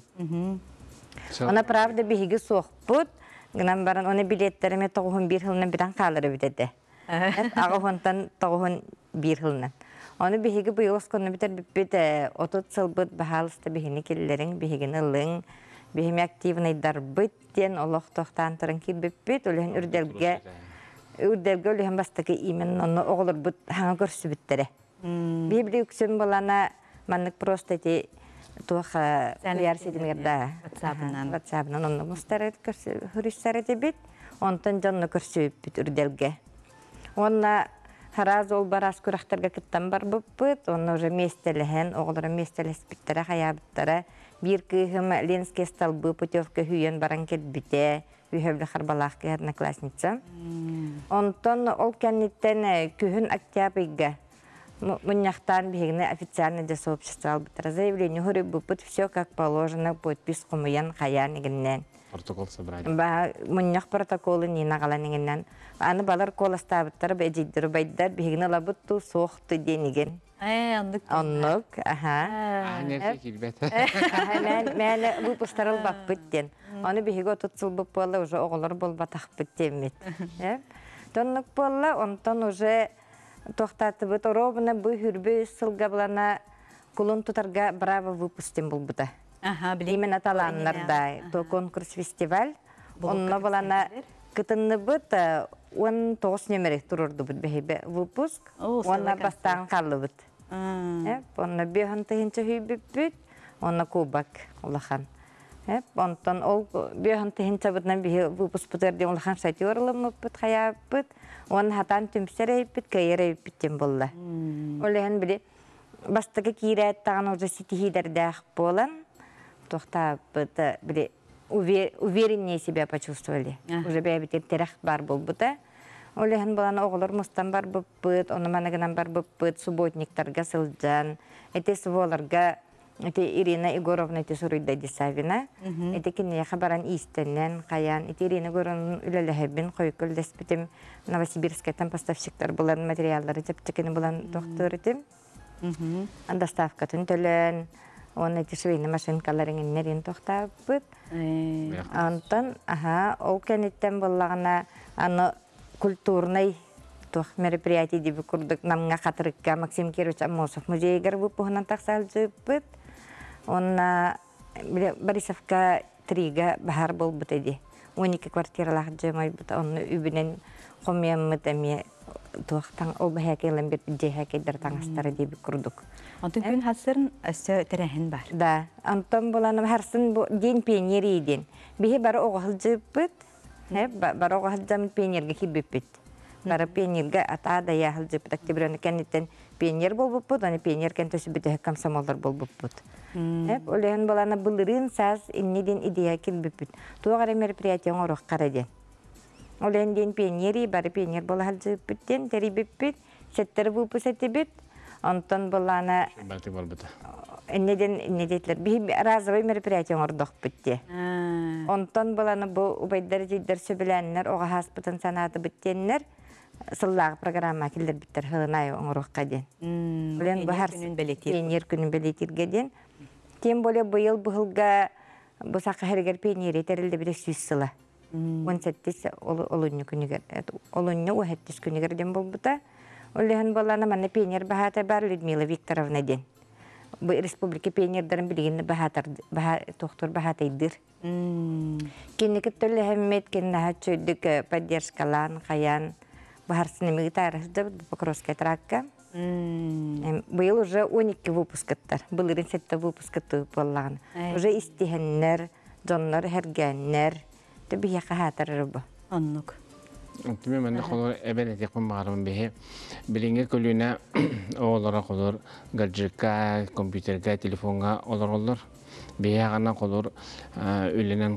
Она правда бігігі соқ бұд, гынан баран оны билеттеріме тоғын бір ғылынан біран қалыры бітеді. Ағығынтан тоғын бір ғылынан. Оны бігігі бұйыл осқаны бітер бітбет отыз сыл бұд бағалысты бігіні келілерін, бігігін ұлың, бігіме активнайдар бұд ден олық тоқтан тұрын кел бітбет, өлігін үрділге Үрдерге өліген бастықы имен оны оғылыр бұд хаңа көрсі біттері. Бейбілі үксен болана маннық просто әте туақа ұяр сетімерді. Ватсабынан оны мұстары хүрістері де біт, онтан жанны көрсі біт үрдерге. Онна хараз ол барас көрақтарға кіттен бар бұппыт, оны уже местеліген, оғылыры местеліс біттері, қаябыттары. Bir күйім Ленский столбы путевка хүйен баран кел біте, үйхөбілі қарбалаққа одноклассница. Онтон ол кәнеттен күйін октябрьға мұняқтан бігіне официально де сообщество албытыр. Заявление хүрі бұпыт все как положено, подпис құмыян қаян егіннен. Протокол собрали. Мұнях протоколы нена қалан егіннен. Аны балар коластабыттар бәжейдір байдар бігіне лабытту соқты денеген. Оннук, аха. Нерсе келбет. Мәні выпустарыл бақ бүттен. Оны бігігі отыз сыл бұп болы, уже оғылар бол батақ бүттемет. Тоннук болы, онтон уже тоқтаты бұт. Робына бұй хүрбі сылға бұлана күлін тұтарға браво выпустен бұл бұта. Именно таланларда. То конкурс фестиваль. Онна бұлана кытынны бұт он тоғыз нөмірек тұрырды бұт бәйбі выпуск. Онна бастаған қарлы бұт. Онна бүйханты хинче хүйбіп бүт. Онна кубак ұлақан. Онтан ол бүйханты хинче бұтынан бүйі выпуск бұтырды ұлақан сәті орылымы бұт, қая бұт. Онна хатан түмсер әйбіт, кайыр әйбіттен болды. Олығын білі бастығы кейрі әттіған уже сетихидердәқ болан. Тоқта бұты білі увереннее себя почувствовали. Уже бәйбітер терек бар бұл бұта. Олығын болан оғылыр мұстан бар бұппыт, оны манығынан бар бұппыт, субботниктарға сылжан, әте своларға, әте Ирина Егоровна әте Сурыйда Десавина, әте кенеге баран истеннен қаян, әте Ирина Егоровна үліліхебін қойкөл дәспітім Новосибирскайтан поставщиктар болан материаллары жептікені болан доқтор етім. Доставкатын төлін, оны әте швейні машинкаларыңын нерін тоқта бұд. Антон, ол кәнеттен болағына аны культурный мероприятие деп күрдік намға қатырыққа Максим Кирович Амосов музейгер бұпығынан тақсал жүйіппіт. Онна Борисовка трига бахар бол бұт еді. он екі квартиралақ жүймай бұт. Онны үбінен қомиямыт әме туақтан ол бәхәкелен бір жейхәкедер таңыстары деп күрдік. Антон күн хасырын өсі тәрәхін бар. Да. Антон боланым харсын ден пенері еден. Бейі бары оғыл жүйіппіт. Бары оғыл жамын пенерге кебіппіт. Бары пионерге атада яхыл жепт октябрьны кеннеттен пионер бол буппут, аны пионер кентөсү бүтө комсомолдар бол буппут. Эп олен балана былырын саз иннеден идея келбиппит. Тугара мероприятие оңорох караден. Олен ден пионери бары пионер бол хал жепттен терибиппит, сеттер буппу сеттибит. Антон балана Балтик болбута. Иннеден иннедетлер би разовый мероприятие оңордох битте. Антон балана бу убайдар жиддер сөбүләннәр, ога хаспытын санаты биттеннәр. Сыллағы программа келдер біттер ғылынай оңырыққа ден. Олен бұхар пенер күнін бәлетірге ден. Тем более быйыл быһылга бу сакка хергер пенери терилде бир сүз сыла. он сеттис олунню күнүгер. Олунню уһеттис күнүгер дем болбута. Оллehen балана манна пенер бахата бар Людмила Викторовна ден. Бу республика пенердерин билигинде бахатар баха доктор бахатайдыр. Кинеке төлле хэммет кинна чөйдүк поддержкалан каян бахарсыны мигитарысды Покровская тракка. Быйыл уже он эки выпускаттар. Былырын сетте выпускатты боллаган. Уже истихеннер, жоннор хергеннер. Төбі яқа хатырыр бұ. Оннук. Түмі мәнді қолыр әбән әтекпін бағарым бейі. Білінге көліне оғылыра қолыр гаджетка, компьютерға, телефонға олар олар. Бейі ғана қолыр өлінен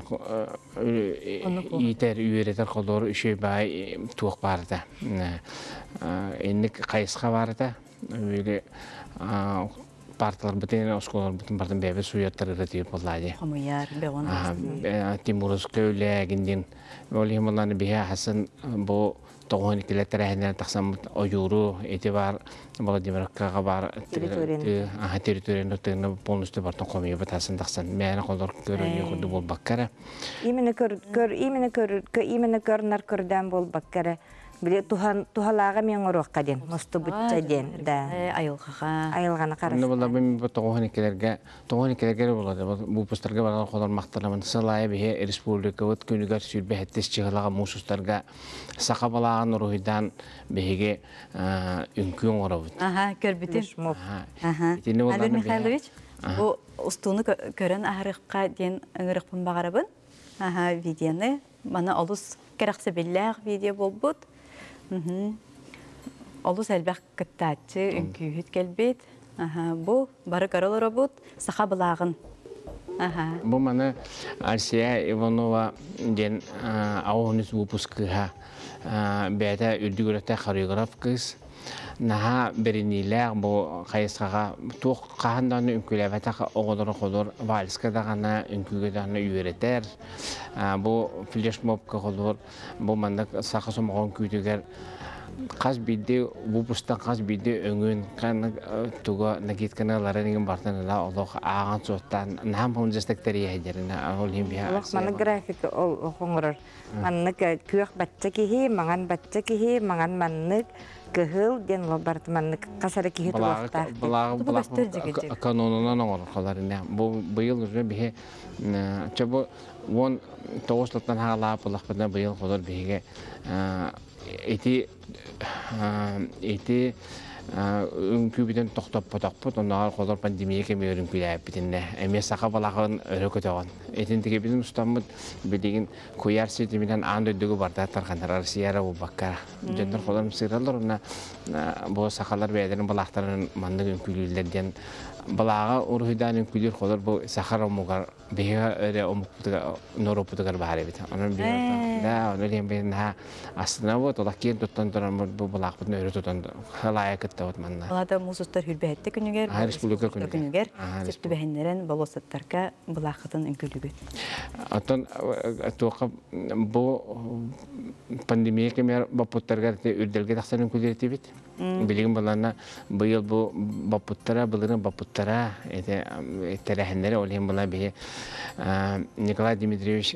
етер, үйеретер қолыр үші бай туық барды. Әндік қайысқа барды. Өйлі парталар бітен, осколар бітен бардың бәбі суяттар үретейіп болады. Қомыяр, бәғон. Тимурусқа өләгінден. Ол емаланы бейі хасын бұл тоғын екілеттер әйінен тақсам ойыру, еті бар, Владимировкаға бар территорияны өттігіні полностью бартын қомия бұтасын тақсан. Мәйіні қолдар көріне күрді бол баққары. Имені көрінар көрден бол баққары. Биле тухалага мен орокка ден, мосту бутча ден, да. Айылғаға. Айылғаны қарасы. Онда болар мен бұл тоғын екелерге, тоғын екелерге болады. Бұл пұстарға барған қолар мақталамын. Сылайы бейе республика өт күнігер сүйірбе әттес чығылаға мұсыстарға сақа балаған ұрғыдан бейге үнкіен ора бұд. Аха, көрбітін. Албер Михайлович, бұл ұстуыны көрін ағырыққа ден ұңырықпын бағарабын. Аха, видеоны, мана олыс керақсы белләғ видео бол бұд. Олус әлбәқ кіттәтші үнкүйіт келбет. Бұл бары қарылыр бұд, сақа бұлағын. Бұл маны Арсия Иванова ден ауғыныз выпускыға бәді үрді көрікті хореограф кыз. Наға бірінейләғ бұл қайысқаға тоқ қағынданы үнкіләбәтіға оғылыры қолыр, вальсқа дағаны үнкіге дағаны үйеретер. Бұл флешмобқа қолыр, бұл мандық сақы сомағын күйдігер қаз бейді, бұпыстан қаз бейді өңін тұға нәкеткіналары деген бартыныда олық ағын соттан нәм бұл жастықтары егеріне ол ембе Олық маны график оғыңырыр. Маннық күйек бәтчі кейі, маған бәтчі кейі, маған маннық кыһыл ден лобарт маннық қасары кейі тұлақта. Бұлағы канонынан оғыр қаларына. Бұл бұйыл үрі бейе чабы он тоғызлықтан ғалап бұлақ бұдна бұйыл қолыр бейге эти эти үнкүбүдөн токтоп потокпут онноор колор пандемия кеме өрүнкүләп битинне эме сака балагын өрөкөтөгөн этинтиге биздин устаммыт билигин куяр сетиминен андыдыгы барда таргандар Россияра бу бакка жөндөр колор сыйралар уна бу сакалар бэдерин балактарын мандык үнкүлүлерден балага урхудан үнкүлүр колор бу сахара мугар бега эре омуктуга норопутугар баары бит анан би да онолем бен ха астына вот олаккен тоттон туран бу балакпын өрөтөтөн халая кеттет манна алада музустар хүрбәтте күнүгер республика күнүгер септү бәһеннәрен болосаттарга балакытын үнкүлүгү атон тока бу пандемия кемер бапуттарга үрдөлгө таксан үнкүлүрти бит билигин балана быйыл бу бапуттара былырын бапуттара эте терехендери олем бала бе Николай Дмитриевич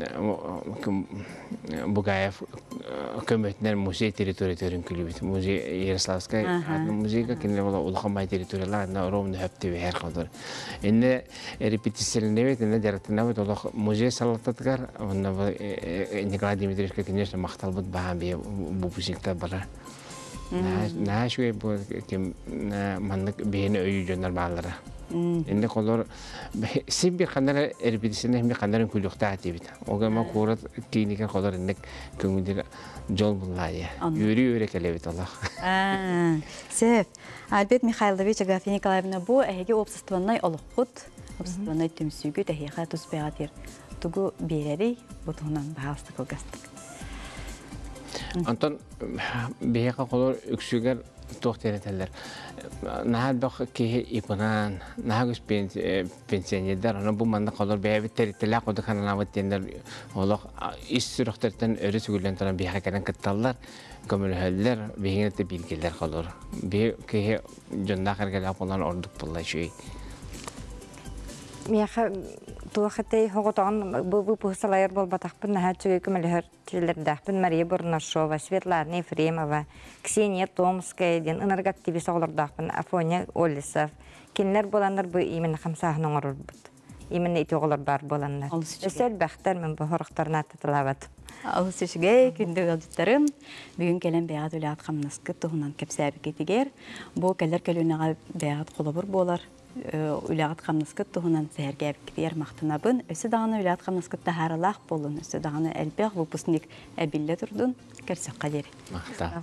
Бугаев көмөтнер музей территориятерин күлүбүт музей Ярославская музейга кине бола улахамай территорияларына ровно хөптү бер калдыр энне репетициялнебет энне жаратынабыт олох музей салаттатгар онда Николай Дмитриевич конечно макталбыт баан бе бу музейда бара Нәшуе бұл кем маннык бейіні өйі жөнер бағылары. Енді қолыр сен бір қандары әрбедісіне әмі қандарын күліқті әті бейді. Оғама қорат кейінекен қолыр әндік көңілдер жол бұллайы. Үйрі үйрі кәлі бейді Allah. Сәп, Альберт Михайлович Агафья Николаевна бұл әйге обсыстываннай олыққұт, обсыстываннай түмсүйгі тәхиға тұспайға тер. Тұғы берері бұтығынан бағалысты қылғастық. Антон бейеқа қолыр үксігер тоқтенетелер. Нағад бақ кейі ипынан, нағыз пенсионердер, оны бұл манда қолыр бейбі тәреттелі қоды қананавыт дендер олық ис сүріқтерден өрі сүгілден тұран бейеқа кәрін кітталар, көмілхөлдер, бейгенетті білгелер қолыр. Бей кейі жонда қәргелі апылан ордық бұлай шөй. Мияха туахатей хоготон бу пусалайыр болбатахпын наха чугы көмөлөр тилердахпын Мария Бурнашова, Светлана Ефремова, Ксения Томская ден энергоактивист олордахпын Афоня Олесов. Кинлер боланнар бу именно хамсаһын оңорбут. Именно ити оголор бар боланнар. Өсөл бахтар мен бу хорохторна татылабат. Ал сишге күндө галдыттарым бүгүн келен бягат үлат камнаскы туһунан кепсәбе кетигер. Бу келер келүнәгә бягат колобур болар. Үләгат камнаскы туһунан сәргә китер мактанабын. Өсө даганы үләгат камнаскы тахаралах болун. Өсө даганы әлбәг выпускник әбилле турдун. Керсәк кадер. Мақта.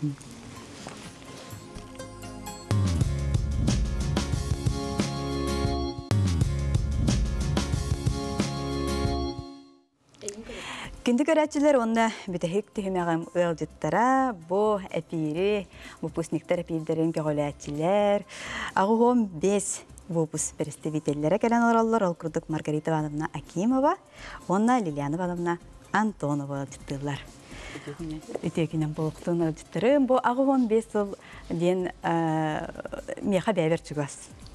Күнді көрәтчілер онна бүтәхік түхімеғім ұялдеттара, бұ әпири, выпускниктар әпейдерін кәғөләтчілер. Ағуғым бес выпуск представителлері кәлін оралылар, ол күрдік Маргарита Ивановна Акимова, онна Лилиана Ивановна Антонова ұялдеттілер. Үтекінен болуқтың ұялдеттірім, бұ ағуғым бес ол ден меға бәйбер чүгас.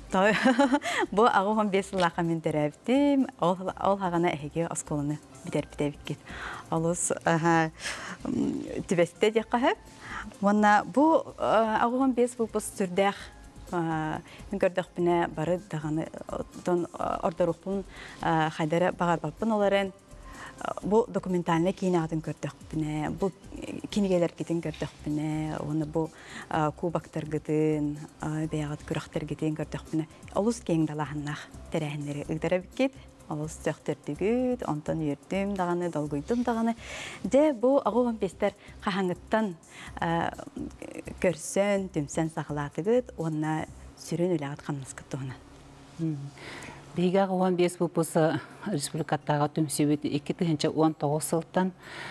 Бу агыгын бес лака мен терәптим, ол ол хагана әһеге асколыны битер битеп кит. Алыс аһа тибесте диккәһәп. Вона бу агыгын бес бу постүрдәх мен көрдәк бине бары даганы тон ордорукпун хайдара багар баппын оларын. Бу документальный кинатын көрдәк бине, бу кинигелер китен көрдәк бине, оны бу кубактар гытын, бәягат күрәхтер гитен көрдәк бине. Алыс кең далаһыннах терәһеннәре ыгдара бикет, алыс төктөр түгүт, онтон йөрдүм даганы, долгуйдым даганы. Де бу агыгын бестер кахаңыттан көрсөн, түмсән саглатыгыт, онна сүрен үләгат камныскы туна. Бига он бес выпуска республикаттағы түмсебет эки миң он тогуз сылтан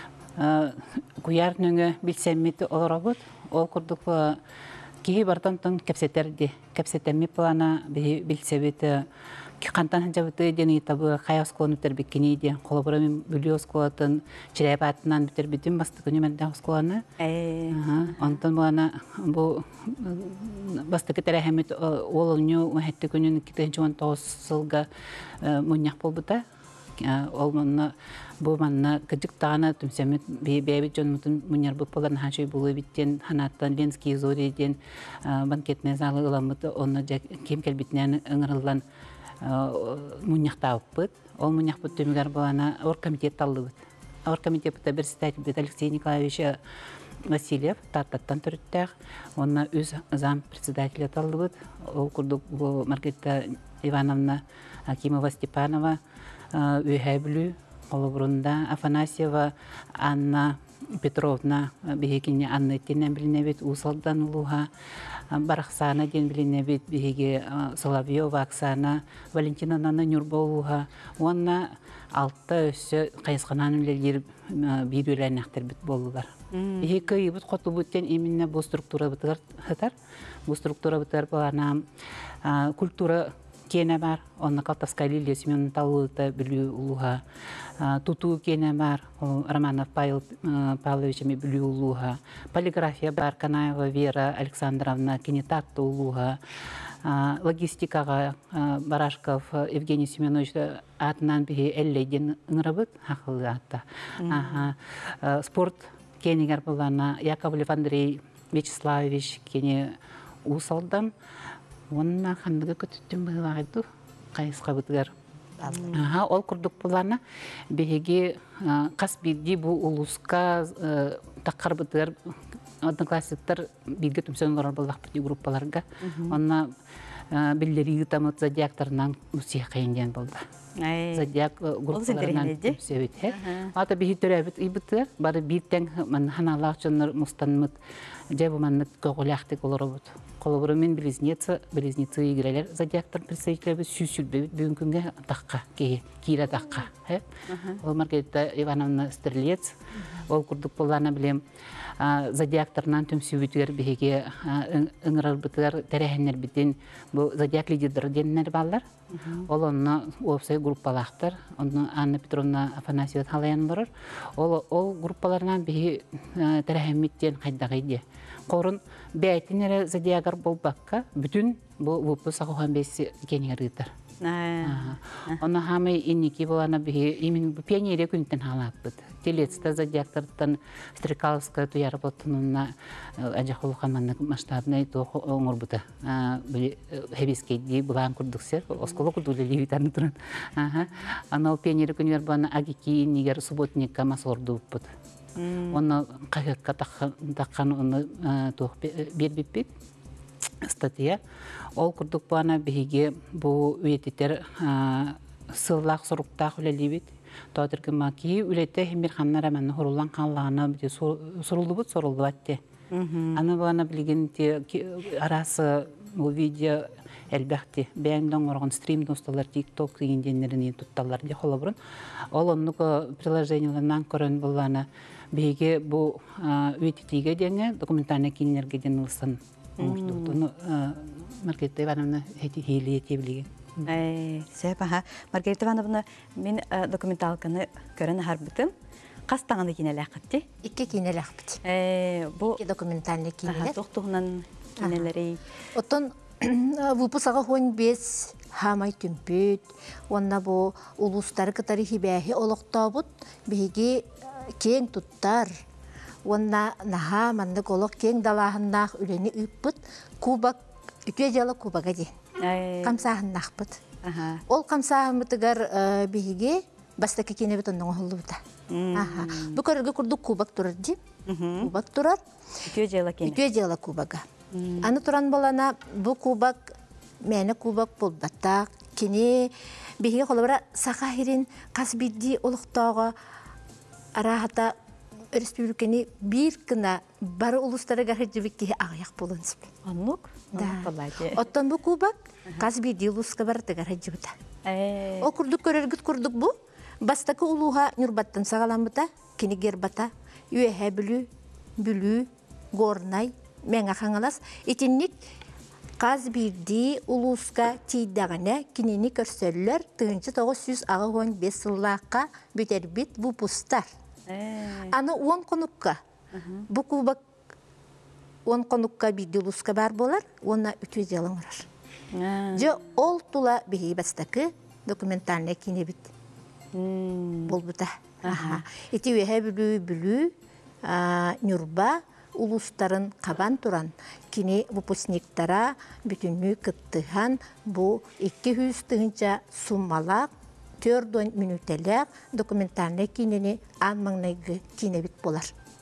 куяр нүңө билсеммити олоробут. Ол курдук кии бартантан кепсетерди. Кепсетемми плана билсебет кантан жабыты дени табы каяс клону тербеккини де колоборами бүлүс клотун чиребатынан битербитим бастыгы менде клону. Э. Антон бана бу бастыгы терехемит олоню махетти күнүн эки миң он тогуз сылга муньяк болбута. Ол манна бу манна кыжык тагана түмсемит бебе жонмутун муньяр бу полан хашой булы биттен ханаттан ленский зориден банкетне залы ыламыты онна кем келбитнен ыңырылдан муньяктааппыт. Ол муньякпыт төмүгөр балана оргкомитет таллыбыт. Оргкомитетте бир статья Алексей Николаевич Васильев таттаттан төрүттәк. Онна үз зам председателя таллыбыт. Ол курдук бу Маргарита Ивановна Акимова Степанова Үйәбілі, Қолыбырында Афанасьева Анна Петровна бігекіне Анна еттенен білінебет Усалдан ұлуға, Барақсана ден білінебет бігеге Соловьева Оксана, Валентина Нана Нюрба ұлуға, онна алтта өсі қайысқанан үлелер бір өлән әқтер біт болулар. Бігеге бұт қоты бұттен емінне бұл структура бұтығар ғытар. Бұл структура бұтығар болана культура кене бар, онна Калтовская Лилия Семеновна Талуыта білу ұлуға, Туту кене бар, Романов Павел Павловичами білу ұлуға, полиграфия бар, Канаева Вера Александровна Кенетатты ұлуға, логистикаға Барашков Евгений Семенович атынан бігі әллейден ұңырабыт, хақылы атта. Спорт кенегер болғана Яковлев Андрей Вячеславович кене ұсалдан, онна хандыга көтүттүм былагайду кайыска бытыгар. Аха, ол курдук буларна беге кас бидди бу улуска таккар бытыгар однокласниктар бирге түмсөнлөр болдак бит группаларга. Онна биллери гытамыт зодиактарынан усия кайынден болду. Зодиак группаларынан түмсөбүт. Ата бихи төрөбүт ибытыр, бары биттен мен ханалак жоннор мустанмыт. Жебу манныт көголяхтык олоробут. Колоборымен близнецы, близнецы игралер зодиактар представителяби сүйсүлбөбүт бүгүнкү күнгө такка, кийра такка. Ол Маргарита Ивановна Стрелец, ол курдук болларына билем зодиактарынан түмсүбүтүгер беге ыңырарбытыгар терехеннер битин бу зодиак лидерлер деннер баллар. Ол онна опсай группалактар, онна Анна Петровна Афанасьева халаян барар. Ол группаларынан беге терехеммиттен кайдагайде. Корун бәйтинере зодиагар болбакка бүтүн бу выпуск агыган бес кенигер гытар. Оны хамы инники болана бихи именно пионерия күнтен халаппыт. Телецта задиактордан Стрекаловская туя работанына ажахулхаманны масштабный то оңорбута. Хебискейди булан курдуксер, осколо курдулели витарны туран. Ана пионерия күнер бана агики нигер субботникка масордуппыт. Оны кахакка таккан оны тох бербиппит. Статья. Ол курдук бана бихиге бу үетитер сыллах соруктах үлелибит. Тоотыргы маки үлете химир ханнара манны хорулан канлагана бите сорулдубут сорулдубатте. Аны бана билген те арасы бу видео элбахти бэңдон оргон стрим досталар TikTok дегенденерини тутталар де холобрун. Ол оннуко приложениялардан көрөн буллана бихиге бу үетитиге денге документальный кинерге денилсын. Ну, Маргарита Ивановна эти хили тевлиги. Эй, сепаха. Маргарита Ивановна, мен документалканы көрөн харбытым. Кастаңаны кинелакытты? Икки кинелакыт. Э, бу документальный кинелер. Токтугунан кинелери. Оттон выпусага хон бес хамай түмпүт. Онна бу улустар кытары хибэхи олоктообут биги кең туттар. Онна наха манды колок кең далахыннах үлени үппыт, кубак, үтө жалы кубага де. Камсахыннахпыт. Ол камсахынмытыгар биге бастаки кене бит онның оғылы бұта. Бұ көрілгі күрдік кубак тұрар де. Кубак тұрар. Үтө жалы кене. Үтө жалы кубага. Аны туран болана бұ кубак, мәні кубак болбаттақ, кене биге қолыбыра сақа херин қасбидді олықтауға арахата республиканы бир кына бары улустары гарыжыбекке ағаяқ болынсып. Аннук? Да. Оттан бұ кубак, қаз бейді улуска барды гарыжыбыта. О күрдік көрергіт күрдік бұ, бастақы улуға нүрбаттан сағаламбыта, кені гербата, үйәхә бүлі, бүлі, горнай, мәңа қаңалас. Етіннік қаз бейді улуска тейдағына кенені көрсөлілер тығынчы тоғыз жүз ағы он бес сыллаққа бөтер бет бұ пұстар. Аны он конукка. Бу кубак он конукка биди луска бар болар, онна үтө жалың урар. Же ол тула бихи бастакы документальный кинебит. Болбута. Ити үһә бүлү бүлү нюрба улустарын кабан туран кини выпускниктара бүтүннү кыттыхан бу эки жүз тыгынча суммалак төрт минутелер документальный кинени анмаңнайгы кинебит болар.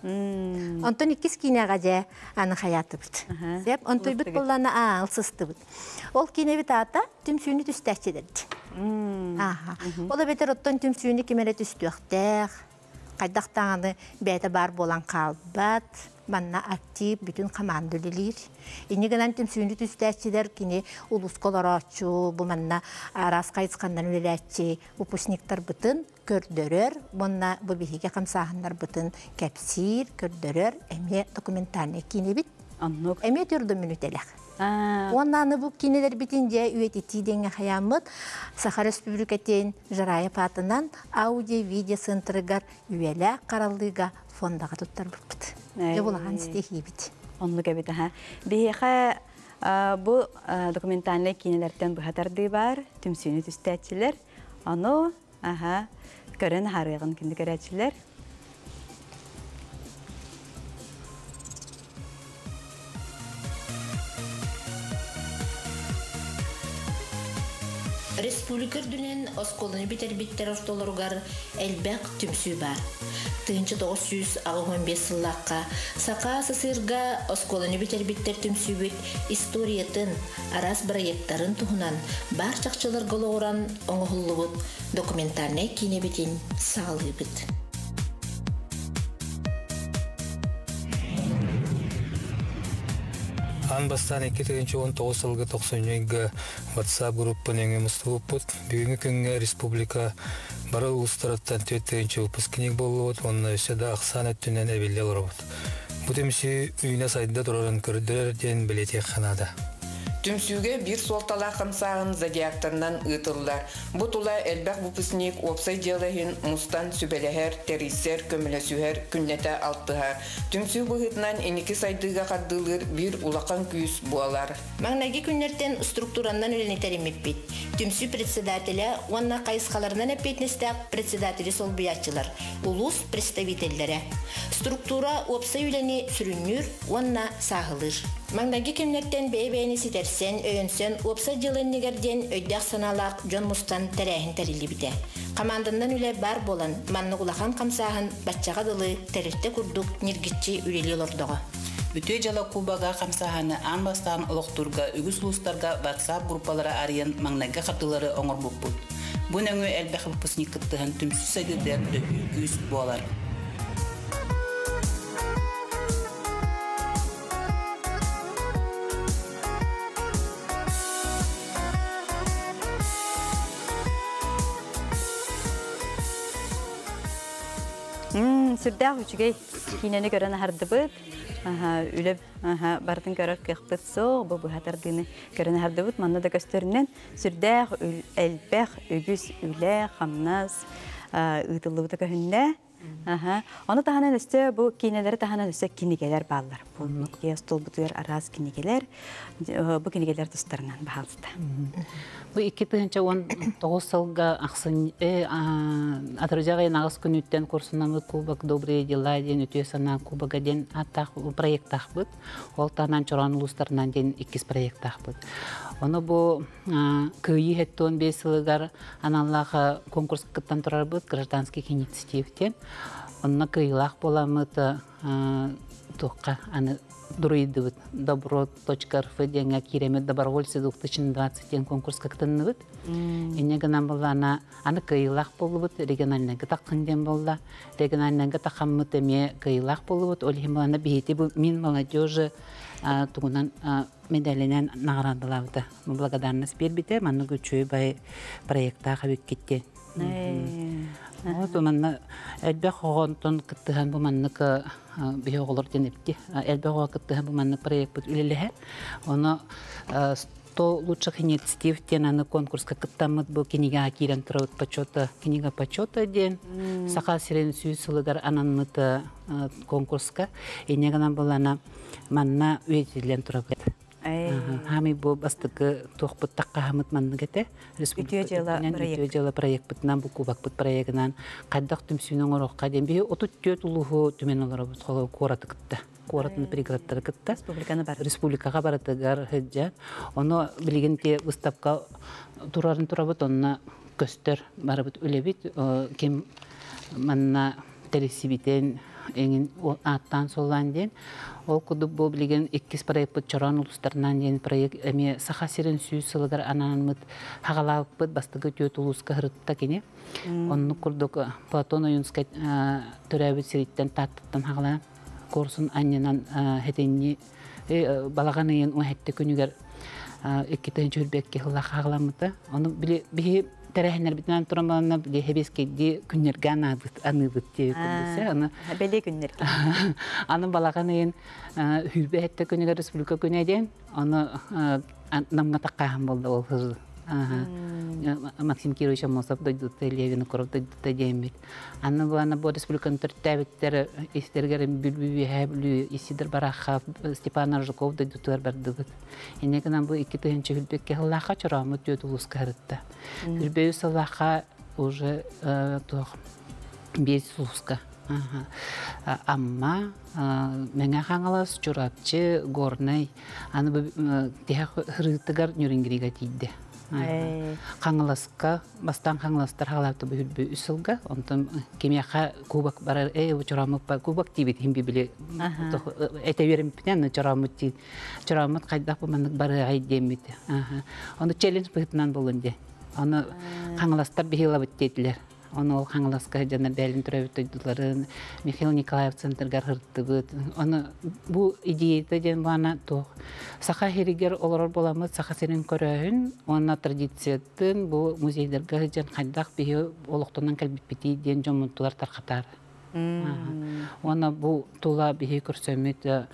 Онтон иккис кинега же аны хаятты бит. Деп онтой бит боллана алсысты бит. Ол кинебит ата түмсүүнү түстәчедерди. Аха. Ола бетер оттон түмсүүнү кимере түстүктер. Кайдактаганы бете бар болан калбат. Манна актив бүтүн командалылар. Инегенен түмсүүнү түстәчедер кини улусколорочу бу манна арас кайскандан үлеләчи выпускниктар бытын көрдөрөр, бонна бу бихиге камсахандар бытын кепсир көрдөрөр, эме документальный кинебит. Аннук. Эме төрдө минутелек. Оннаны бу кинелер битинже үетити денге хаямыт Саха Республикатын жарая патынан аудио-видео центрыгар үеле каралдыга фондага туттар бит. Жабулган стихи бит. Оннук эбит ха. Бихиге бу документальный кинелерден бухатарды бар, түмсүүнү түстәчилер. Аны аха көрөн харыгын кинди көрәчилер. Республикар дүнен осколыны битер биттер ортолоругар элбек түмсүү бар. Тыгынчы тогуз жүз он бес сыллакка Сака сысырга осколыны битер биттер түмсүү бит историятын, арас проекттарын тухунан бар чакчылар голооран оңохуллубут документальный кинебитин саалыбыт. Ан бастан эки тыгынчы он тогуз сылгы токсонньойга WhatsApp группаны эңемыстыбыппыт. Бүгүнкү күнгө республика бары улустараттан төрт тыгынчы выпускник болуп, онна өсөдө аксан өттүнөн эбилде олорбут. Бу темси үйүнө сайда турарын көрдөрөр ден билетек канада. Түмсүүге бир солтала қамсағын зодиактарынан ытыллар. Бу тула элбәк выпускник опсай делахин мустан сүбелехер, терисер, көмілесүхер, күннете алтыхар. Түмсүү бұғытынан енекі сайдыға қардылыр бир улақан күйіс буалар. Маңнаги күннерден структураннан өленетеріміп бит. Түмсүү председателя, онна қайысқаларынан әппетнестәк председатели сол биятчылар, улус представительдері. Структура опсай үлені сүріннүр, онна сағылыр. Маңнаги күннерден бейбейні ситерсен, өйінсен, опсай жылыннегерден өйдәк саналақ Джон Мустан тәрәхін тәрілі біте. Командынан үлі бар болан, манны улахан қамсағын батчаға дылы тәрілтті күрдік нергітчі үлелі лордығы. Бүтө жала кубага қамсағаны анбастан ұлықтырға, үгіс ұлыстарға WhatsApp группалары ариян маңнага қатылары оңыр бұппұд. Бұн өңі әлбәқ выпускник қыттығын түмсіз сәдедер үгіс болар. Сүрдәк үчігей кинені көрін ағарды бұд. Үліп бардың көрір кеқпіт соқ, бұл бұғатардыны көрін ағарды бұд. Манна да көстерінен сүрдәк, әлбәқ, үгіс, үлі, қамнас, ұйтылы бұды көхінне. Оны тағанан өсті, бұл кинелері тағанан өсті кинегелер балылар. Бұл стол бұтығыр араз кинегелер, бұл кинегелер тұстарынан бағалысты. Бұл екі тығынша он тоғыз сылға ақсын атыржағы нағыз күн үттен курсынамы Кубок Добрые дела ден өтуе сана Кубога ден аттақ проекттақ бұд. Ол тағынан чоран ұлыстарынан ден иккіз проекттақ бұд. Оны бұл күйі хетті он бес сылығар аналлағы конкурс кыттан тұрар бұд гражданских инициативтен. Онна кыйлақ боламыды тұққа аны дұрыйды бұд. добро точка эр эф денге киремет добровольцы две тысячи двадцать ден конкурс кактынны бұд. Енегінен бұл ана аны кыйлақ болы бұд, региональнегі тақын ден болды. Региональнегі тақаммыд әме кыйлақ болы бұд. Ол хем ана бейті бұл мен молодежі туғынан медалінен нағырадыла бұды. Благодарность бербіте, маны көчөй бай проекта қабек кетті. Вот манна элбэх хогонтон кыттыхан бу маннык бие оголор денепти. Элбэх кыттыхан бу маннык проект бут үлелеhe. Оны сто лучших инициатив тен аны конкурска кыттамыт бу книга кирен турут почета, книга почета ден. Саха сирен сүйсылыгар ананмыты конкурска. Инеганан булана манна үетилен турабыт. Хами бу бастыкы тохпут такка хамыт манныгете республика проект бутнан бу кубак бут проектынан каддак түмсүнүн орокка ден би отуз төрт улуху түмен олар бут холо кораты кытта коратын приградтары кытта республиканы бар республикага баратыгар хеджа оны билгенте выставка турарын турабыт онна көстөр барыбыт үлебит кем манна телесибитен эңин аттан солан ден ол куду бу билген иккис проект бут чоран улустарынан ден проект эме саха сирен сүйүс сылыгар ананмыт хагалааппыт бастыгы төт улуска хырытта кене онну курдук Платон Оюнскай төрөбүт сириттен таттыттан хагала корсун анненан хетенни балаганын уахетте күнүгер эккитен жүрбекке хагаламыта ону били Терехнер битнан турамана хебеске ди күннерге анабыт аныбыт деп күндесе аны беле күннерге аны балаганын хүрбетте күнүгө республика күнөден аны намга таккан болду ол кыз Максим Кирович Амосов дойдут Левин Коров дойдут дембит аны бана бо республиканын төрттөбүттер истергерин бүлбүбү хаблу исидер барахав Степан Аржуков дойдуттар бардыбыт энегенан бу эки тыгынчы хүлбекке хыллаха чорамы төт улуска хырытта хүлбею салаха уже тох бес улуска амма меңа хаңалас чурапчы горный аны тех хырытыгар нүрингирига тийди Хангаласка, бастан хангаластар халатты бүлбү үсілгі, онтан кемияқа кубак барар, э, чорамык бар, кубак тибет химби биле, эте верим пнен, чорамык ти, чорамык қайдақ бұманық бары ай демет. Оны челлендж бұғытынан болынде, оны хангаластар бігела бүттетілер. Оны ол хангаласка жана бәлін түрәбіттейділерін, Михаил Николаев центргар ғыртты бұд. Оны бұл идеяты ден бана тоқ. Сақа херігер олар боламыз, сақа сенің көрәйін, оны традициятын бұл музейдерге жан қайдақ бейі олықтынан кәлбетпеті ден жомынтылар тарқатар. Оны бұл тула бейі көрсөмет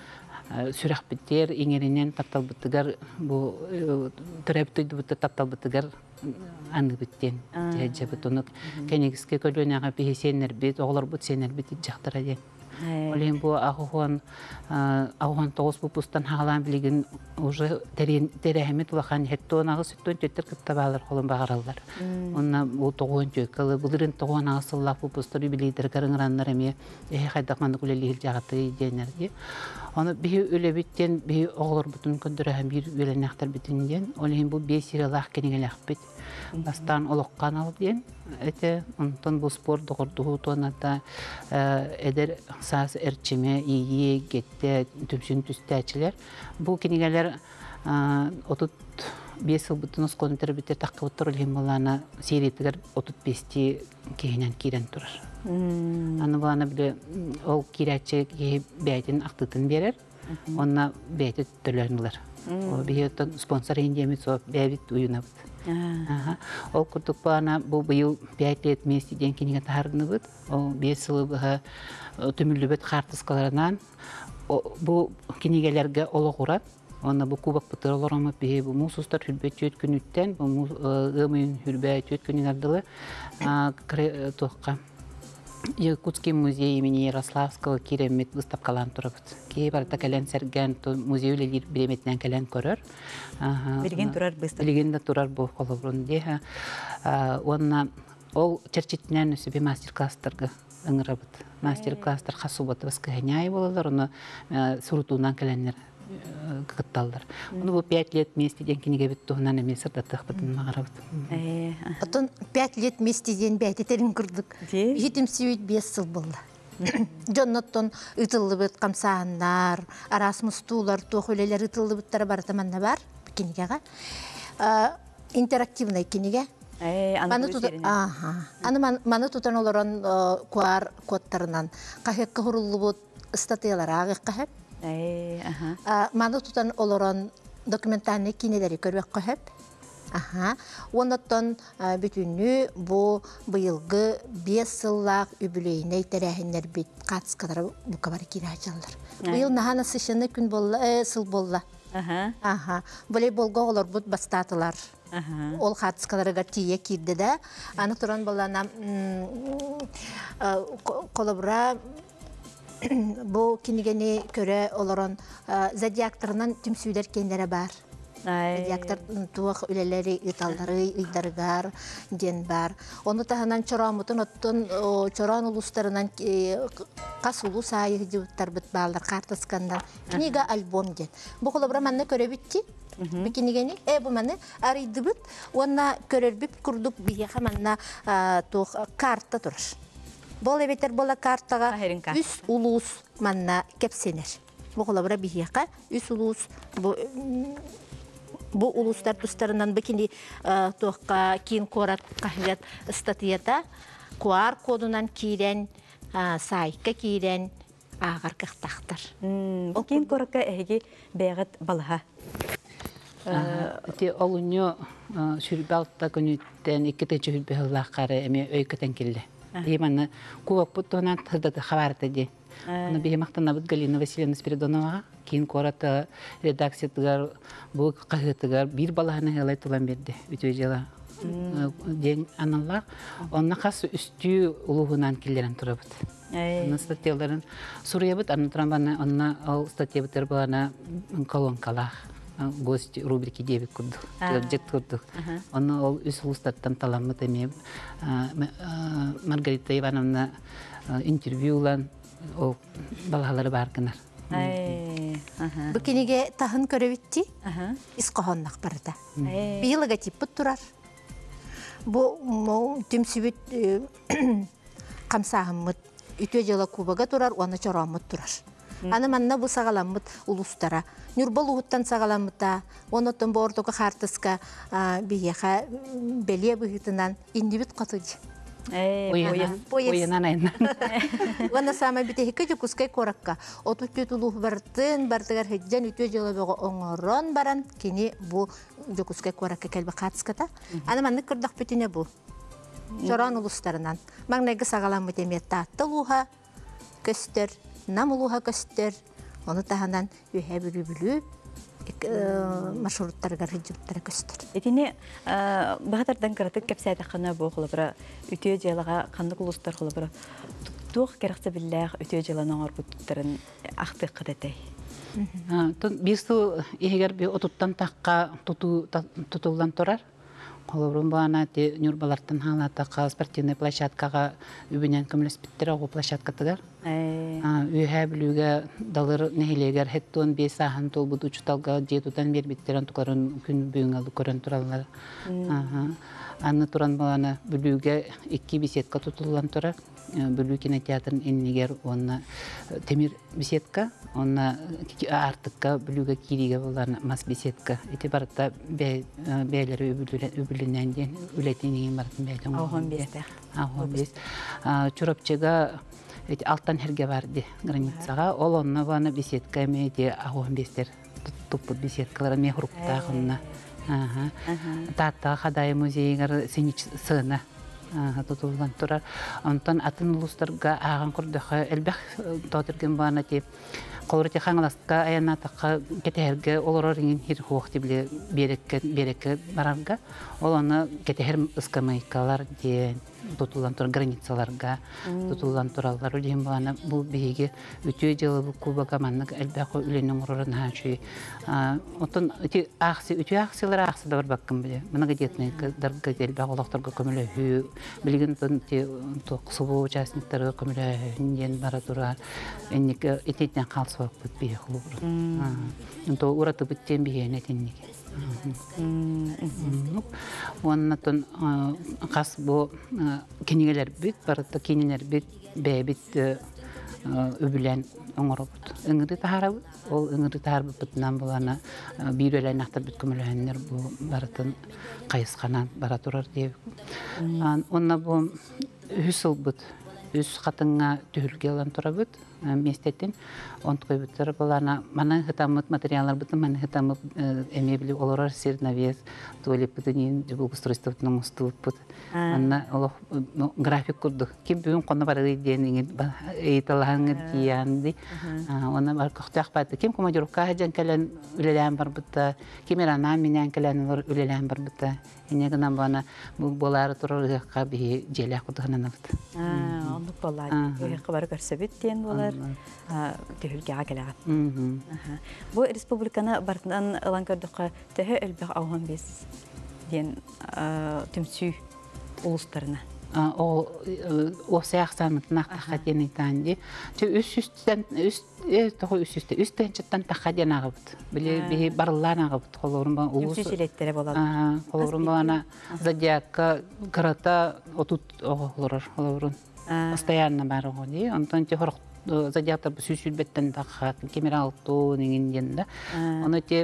сүрәк биттер иңеринен тапталбыттыгар бу төрәбитойдубутта тапталбыттыгар аны биттен жабыт онук кенегиске көлөнага бихесенер бит оглор бут сенер бит жактыра ден. Олен бу агуон агуон тогуз пустан хагалан билигин уже терехемет улахан хеттонагы сүттөн төттөр кыттабалар холун багаралар. Онна бу тогуон жөкалы булырын тогуон агысыллак пустор билидер карыңраннар эме э хайдакманды кулелил жагаты денерди. Оны бии өлебиттен бии оглор бутун көндөрөһөн бир өлөнактар битинден олен бу бесиралак кенегелак бит. Бастан олоққан ал ден, әте онтон бұл спорт доғырдығы тоната әдер саас әрчеме, ие, кетті, түмсін түстәчілер. Бұл кенегелер отут бес жыл бұтын осқоны тәрбеттер таққы бұттыр өлген болана сейретігер отут бесті кейінен кейден тұрар. Аны болана біле ол кейрәтші кей бәйтін ақтытын берер, онына бәйті түрлерін бұлар. Бейеттен спонсор ендемет со бәйбіт ұйына бұд. Ол күрдік бағана бұл бұйыл пять лет вместе ден кенеге тағарыны бұд. Ол бес жылы бұға төмілі бұд қартысқаларынан бұл кенегелерге олы құрат. Оны бұл кубак бұтыр оларымы бейі бұл мұсыстар хүрбет жөт күніттен, бұл ғымын хүрбет жөт күнін ардылы тоққа. Якутский музей имени Ярославского керемет выставкалан турабыт. Кей барда кален серген музей үлелер биреметнен кален көрөр. Билген турар выставка. Билген да турар бу колобрун де. Онна ол черчитнен себе мастер-класстарга ыңырабыт. Мастер-класстар хасубаты басканяй болалар, оны сурутунан каленнер кытталдар. Оны бу пять лет вместе ден кенеге бит туһунан эме сырдаттык бытын магарабыт. Отон пять лет вместе ден бәйтерин курдук. Жетим сүйүт бес жыл болду. Жонноттон ытылды бит камсаандар, Арасмус туулар, тохөлелер ытылды биттер бар таманда бар кенегега. Интерактивный кенеге. Маны тутан, аха. Аны маны тутан олорон куар кодтарынан кахекка хуруллубут статьялар агык кахеп. Маны тутан олорон документальный кинелери көрбек кахеп. Аха. Оннотон бүтүнү бу быйылгы бес жыллак үбүлөйүнө терехинер бит катыскалар бука бар кирачалар. Быйыл нахана сышыны күн болла, сыл болла. Аха. Аха. Волейболго олор бут бастатылар. Ол катыскаларга тие кирди да. Аны туран боллана колобра бу кинигени көрө олорон зодиакторунан түмсүйлөр кендере бар. Зодиактор туак үлелери италдары ыйдаргар ден бар. Оны таханан чорамутун оттон чоран улустарынан кас улус айы жуттар бит балдар картаскандан книга альбом ден. Бу колобра манна көрө битти. Бу кинигени э бу манна арыйды бит. Онна көрөрбүп курдук бияха манна туак карта тураш. Бол эбетер бола картага үс улус манна кепсенер. Бу колобра бияха үс улус бу Бу улустар тустарынан бекини тоққа кин корат кахгат статьята куар кодунан кирен сайка кирен агар кахтахтар. Бу кин коракка эги бегат балха. Те олуньо сүрбалтта күнүттен иккете жүрбеллаккары эме өйкөтен келди. Деманы кубак буттонан тырдады хабарды де. Аны беймақтана бұд Галина Васильевна Спиридоноваға кейін кораты редакциятығар, бұл қағытығар бір балағына ғалай тұлан берді. Өте жела ден аналар. Онына қасы үсті ұлығынан келдерін тұра бұд. Оны статьяларын сұрыя бұд. Аны тұран бана онына ол статья бұттар бағана колонкалақ. Гость рубрики девять курдук, жет курдук. Оны ол үс ұлыстаттан таламыд әме Маргарита Ивановна интервьюлан о балалары баргынар. Бу кинеге тахын көрөбүтти. Исқохоннак барда. Быйылга типпит турар. Бу түмсүбүт камсаһыммыт үтө жала кубага турар, оны чороммут турар. Аны манна бу сагаламмыт улустара. Нюрбол уттан сагаламмыта, онотон бордога хартыска бияха беле быгытынан индибит катыды. Оянан айнан. Вана сама битехика жукускай коракка. Отут улух бартын, бартыгар хеджан үтө жолобого оңорон баран кини бу жукускай коракка келбе катыската. Аны манны кырдак бүтүнө бу. Жорон улустарынан. Магнайгы сагаламмыт эмет тааттылуха көстөр, намулуха көстөр. Оны тағандан үйе бүлі-бүлі маршруттарға режимтары көстер. Этине бағатардан қаратық кәпсәді қана боғылы бұра үтеу жалыға қандық ұлыстар қолы бұра туқ керекті білләғ үтеу жалының орғыттарын ақтық қыдатай. Бесу егер бі отуттан таққа тұтылдан тұрар. Қолыбырын бағана те нүрбаларттан халатаққа спортивный площадкаға үбінен көміліс біттері оғы площадкатығар. Үйе білуге далыр нәхелегер хеттуын бес ағын тол бұд ұчыталға жетудан бер біттерін тұқарын күн бүйін алды көрін тұралар. Анны туран баланы бүлүүгө эки беседка тутулган турар. Бүлүү кинотеатрын эннигер онна темир беседка, онна артыкка бүлүүгө кириге болған мас беседка. Эти барта бәйләре үбүлүнән ден үлетинеген бартын бәйлән. Ауған бестер. Ауған бес. Чурапчыга алтан херге барды границага. Ол онна баны беседка эмети ауған бестер. Туппут беседкалары мехруптагынна. Тата хадай музейгар сенич сына тутулган турар. Онтан атын улустарга аган курдыха элбэх татырген бана ти колорти хаңласка аянатакка кетерге олорорин хир хуакти биле берекке берекке барарга оланы кетер ыскамайкалар ди тутулган тур границаларга тутулган тураллар үлем бана бу биге үтө жылы бу кубага маннык элбэх үленин урурун хачы. Отон ти ахси үтө ахсылар ахсы да бар баккым биле. Мына кетне дарга элбэх олохторго көмөлө хүү билген тон ти токсубу участниктары көмөлө нен бара турар. Энник этетен калсы бит бие хулур. Онто ураты биттен бие нетенник. Оннатон кас бу кинигелер бит барата кинилер бит бебит үбүлен оңоробут. Ыңгыры тахарабыт, ол ыңгыры тахарбыт бутунан булана бирөлен актар бит көмөлөннөр бу баратын кайысканан бара турар деп. Онна бу хүсыл бут. Үс қатыңа түхілге олан тұрабыд, местеттен, онтқой бұттыр болана, мана хытамыд материалар бұтын, мана хытамыд әмебілі оларар сер навес, туалет бұтын ең жүбіл ұстырысты бұтын ұстылып бұт. Анна график күрдік. Кем бүгін қонна бары дейін ейталағыңы дейянды. Оны бар көқтіяқ бады. Кем командировка жан кәлін үлелән бар бұтта, кемерана менен кәлін үлелән бар бұтта. Енегінен бана бұл болары тұрырғыққа бейі желі құдығынан алды. Онлық болар. Өйіққа бары көрсөбіт дейін болар. Түйілге ағылағат. Бұл республиканы бартынан ұлан көрдіққа төхі үлбіқ ауған бес дейін түмсүй ұлыстарына. О саяқсамытын ақтаққа дейін айтанды. Үст-үстен, үст-үстен чыттан таққа дейін ағыбыд. Біле барылан ағыбыд. Түмсүй селеттері болады. Қолырын бағана зодиакка қырата отут оғылырыр. Постоянно бары ғоды. Онтан те хорық зодиактар бұл сүйсілбеттен таққа кемера алты неген дейін. Оны те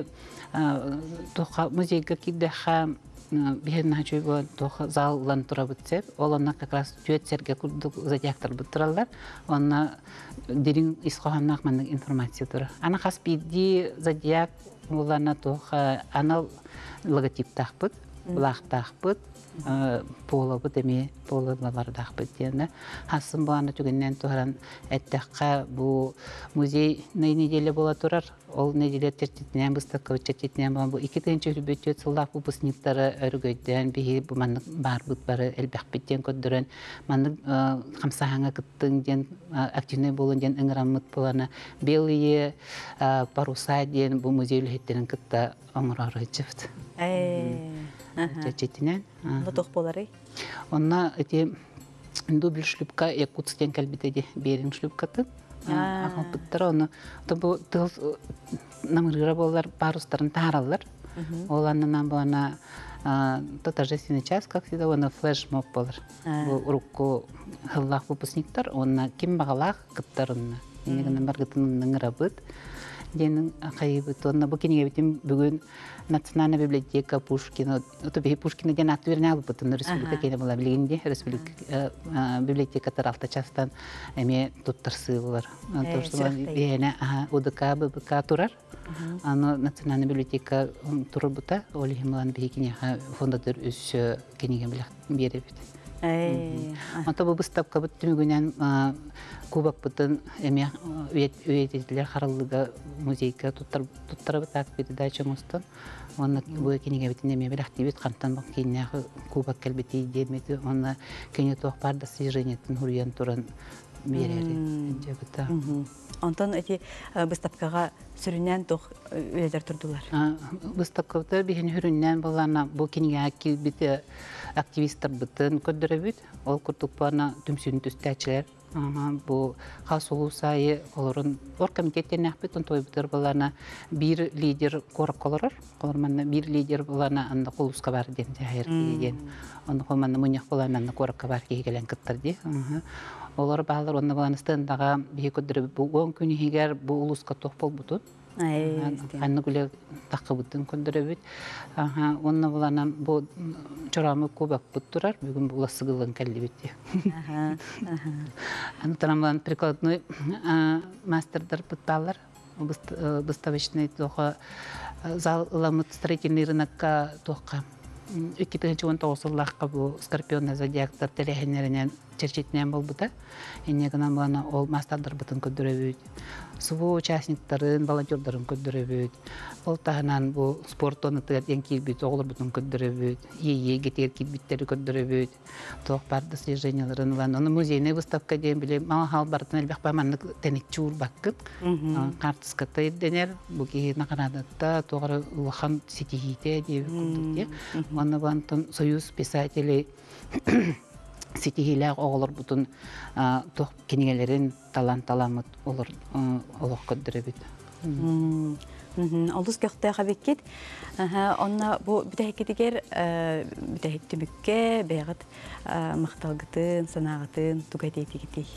музейға кидеға бehen начой бо тох заллан тура бутсеп, олонна как раз тюетсерге курдук зодиактар бутраллар, онна дерин исхоганнак маннык информация тура. Ана хас биди зодиак улана тох анал логотип тахпыт, булах тахпыт, пола бут эми пола балар тахпыт дегенде. Хасын буана түгеннен туран эттекка бу музей на неделе бола турар. Ол неделе тертитнен быстакка тертитнен бу эки тыгынчы бүттөт сыллак выпускниктары өргөйдөн бии бу маннык бар бут бары элбек биттен көддөрөн маннык камсааңа кыттың ден активный болон ден ыңырамыт болана белые паруса ден бу музей үлеттерин кытта оңорору жыфт. Э. Тертитнен. Ну тох болары. Онна эти дубль шлюпка якутстен калбитеди берин шлюпкаты. Ахалпыттар оны тобу тыл намырыра болар парустарын таралар. Оланнан бана торжественный час, как всегда, оны флешмоб болар. Урукку хыллах выпускниктар, оны ким багалах кыттарынна. Енегенен бар гытынын рабыт. Денин кайбыт онна бу кинеге битим бүгүн Национальная библиотека Пушкина, то бе Пушкина ден актуальный албыт на республика кене була билгенде, республика библиотека таралта частан эме туттарсы булар. То что бене ОДК ББК турар. Аны Национальная библиотека турбута, Оли Химлан бе кине фондатор үс кинеге беребит. Онто бу выставка бут түмүгүнен кубок бутын эме үйетилер харылыга музейка туттарабы так передача мостон. Онна бу кинеге битин эме бир активит кантан бак кинеге кубок келбети демети онна кине тохпар да свежениятын хуруян туран берери жабыта. Антон эти выставкага сүрүнен тох үйлер турдулар. Выставкада биген хүрүннән буларна бу кинеге акибите активисттар бытын көддөрөбүт. Ол куртукпана түмсүн түстәчләр. Бу хасулу сайы олорун оргкомитеттен ахбет онтой бутыр буларна бир лидер корак колорор. Колорманна бир лидер буларна анда кулуска бар дем жайыр деген. Аны команна муньяк буларна коракка бар кегелен кыттыр ди. Олар баалар онна баланыстандага бие көддөрөбүт. Бу он күнү егер бу улуска тохпол бутут. Анны гүле такы бутын көндөрөбүт. Аха, онна булана бу чорамы кубак буттурар, бүгүн бу ласыгылын келдибит. Аха, аха. Аны тарамлан прикладной мастердар бутталар. Выставочный тоха заламыт строительный рынокка тоха. эки миң он тогузунчу жыллакка бу скорпионный зодиактар телехенеринен черчетинен болбута. Энегенен булана ол мастердар бутын көддөрөбүт. Субу участниктарын, волонтердарын көддөрөбүт. Ол тагынан бу спорттон тыган килбит, оглор бутун көддөрөбүт. Ие гетер килбиттери көддөрөбүт. Тох барды свеженияларын улан. Аны музейный выставка ден биле мага хал бартын элбек баманны тенекчур баккыт. Картыска тайденер, бу ки наканадатта тогра улахан ситихите деп күндүк. Аны бантын союз писателей ситихилер оглор бутун тох кинегелерин талант-таламыт олор олох көддөрөбүт. Олус көктөйга беккет. Онна бу бүтәһикетигер бүтәһик түмүккө бегат макталгытын, санагытын тугайтетигити.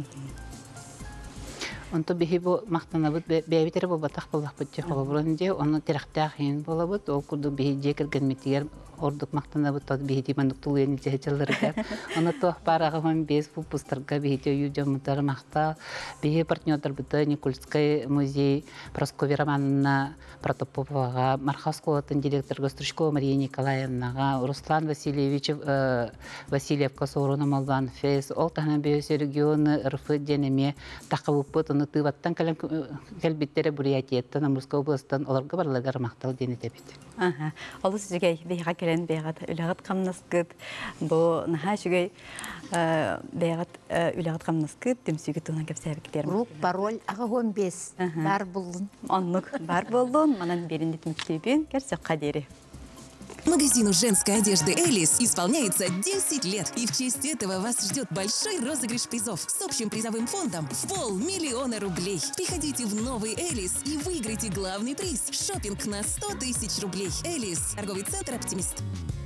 Онто бихи бу мактанабыт бебитер бу батак болбакпыт же холобурунде оны терактахин болобут. Ол курду бихи жекерген митигер ордук мактанабыт тот бихи тимандык тулуяны жечелерге. Оны тох парагын бес бу пустарга бихи южамытар макта. Бихи партнёрдар быта Никольская музей Прасковья Романовна Протоповага, Мархасковатын директорга Стручкова Мария Николаевнага, Руслан Васильевич Васильевка Сорона Молдан Фес, ол тахна бес регионы РФ денеме такабыпыт оны тываттан келбиттері Бурятияттан, Амурская областан оларга барларга мактал денетебит. Аха. Олус жүгей бейга келен бейгат үләгат камнаскыт. Бу наха жүгей бейгат үләгат камнаскыт демсүгү туган кепсәбиктер. Рук пароль агон бес бар булдун. Аннык бар булдун. Манан бериндит мектебин керсе кадери. Магазину женской одежды «Элис» исполняется десять лет. И в честь этого вас ждет большой розыгрыш призов с общим призовым фондом в полмиллиона рублей. Приходите в новый «Элис» и выиграйте главный приз – шопинг на сто тысяч рублей. «Элис» – торговый центр «Оптимист».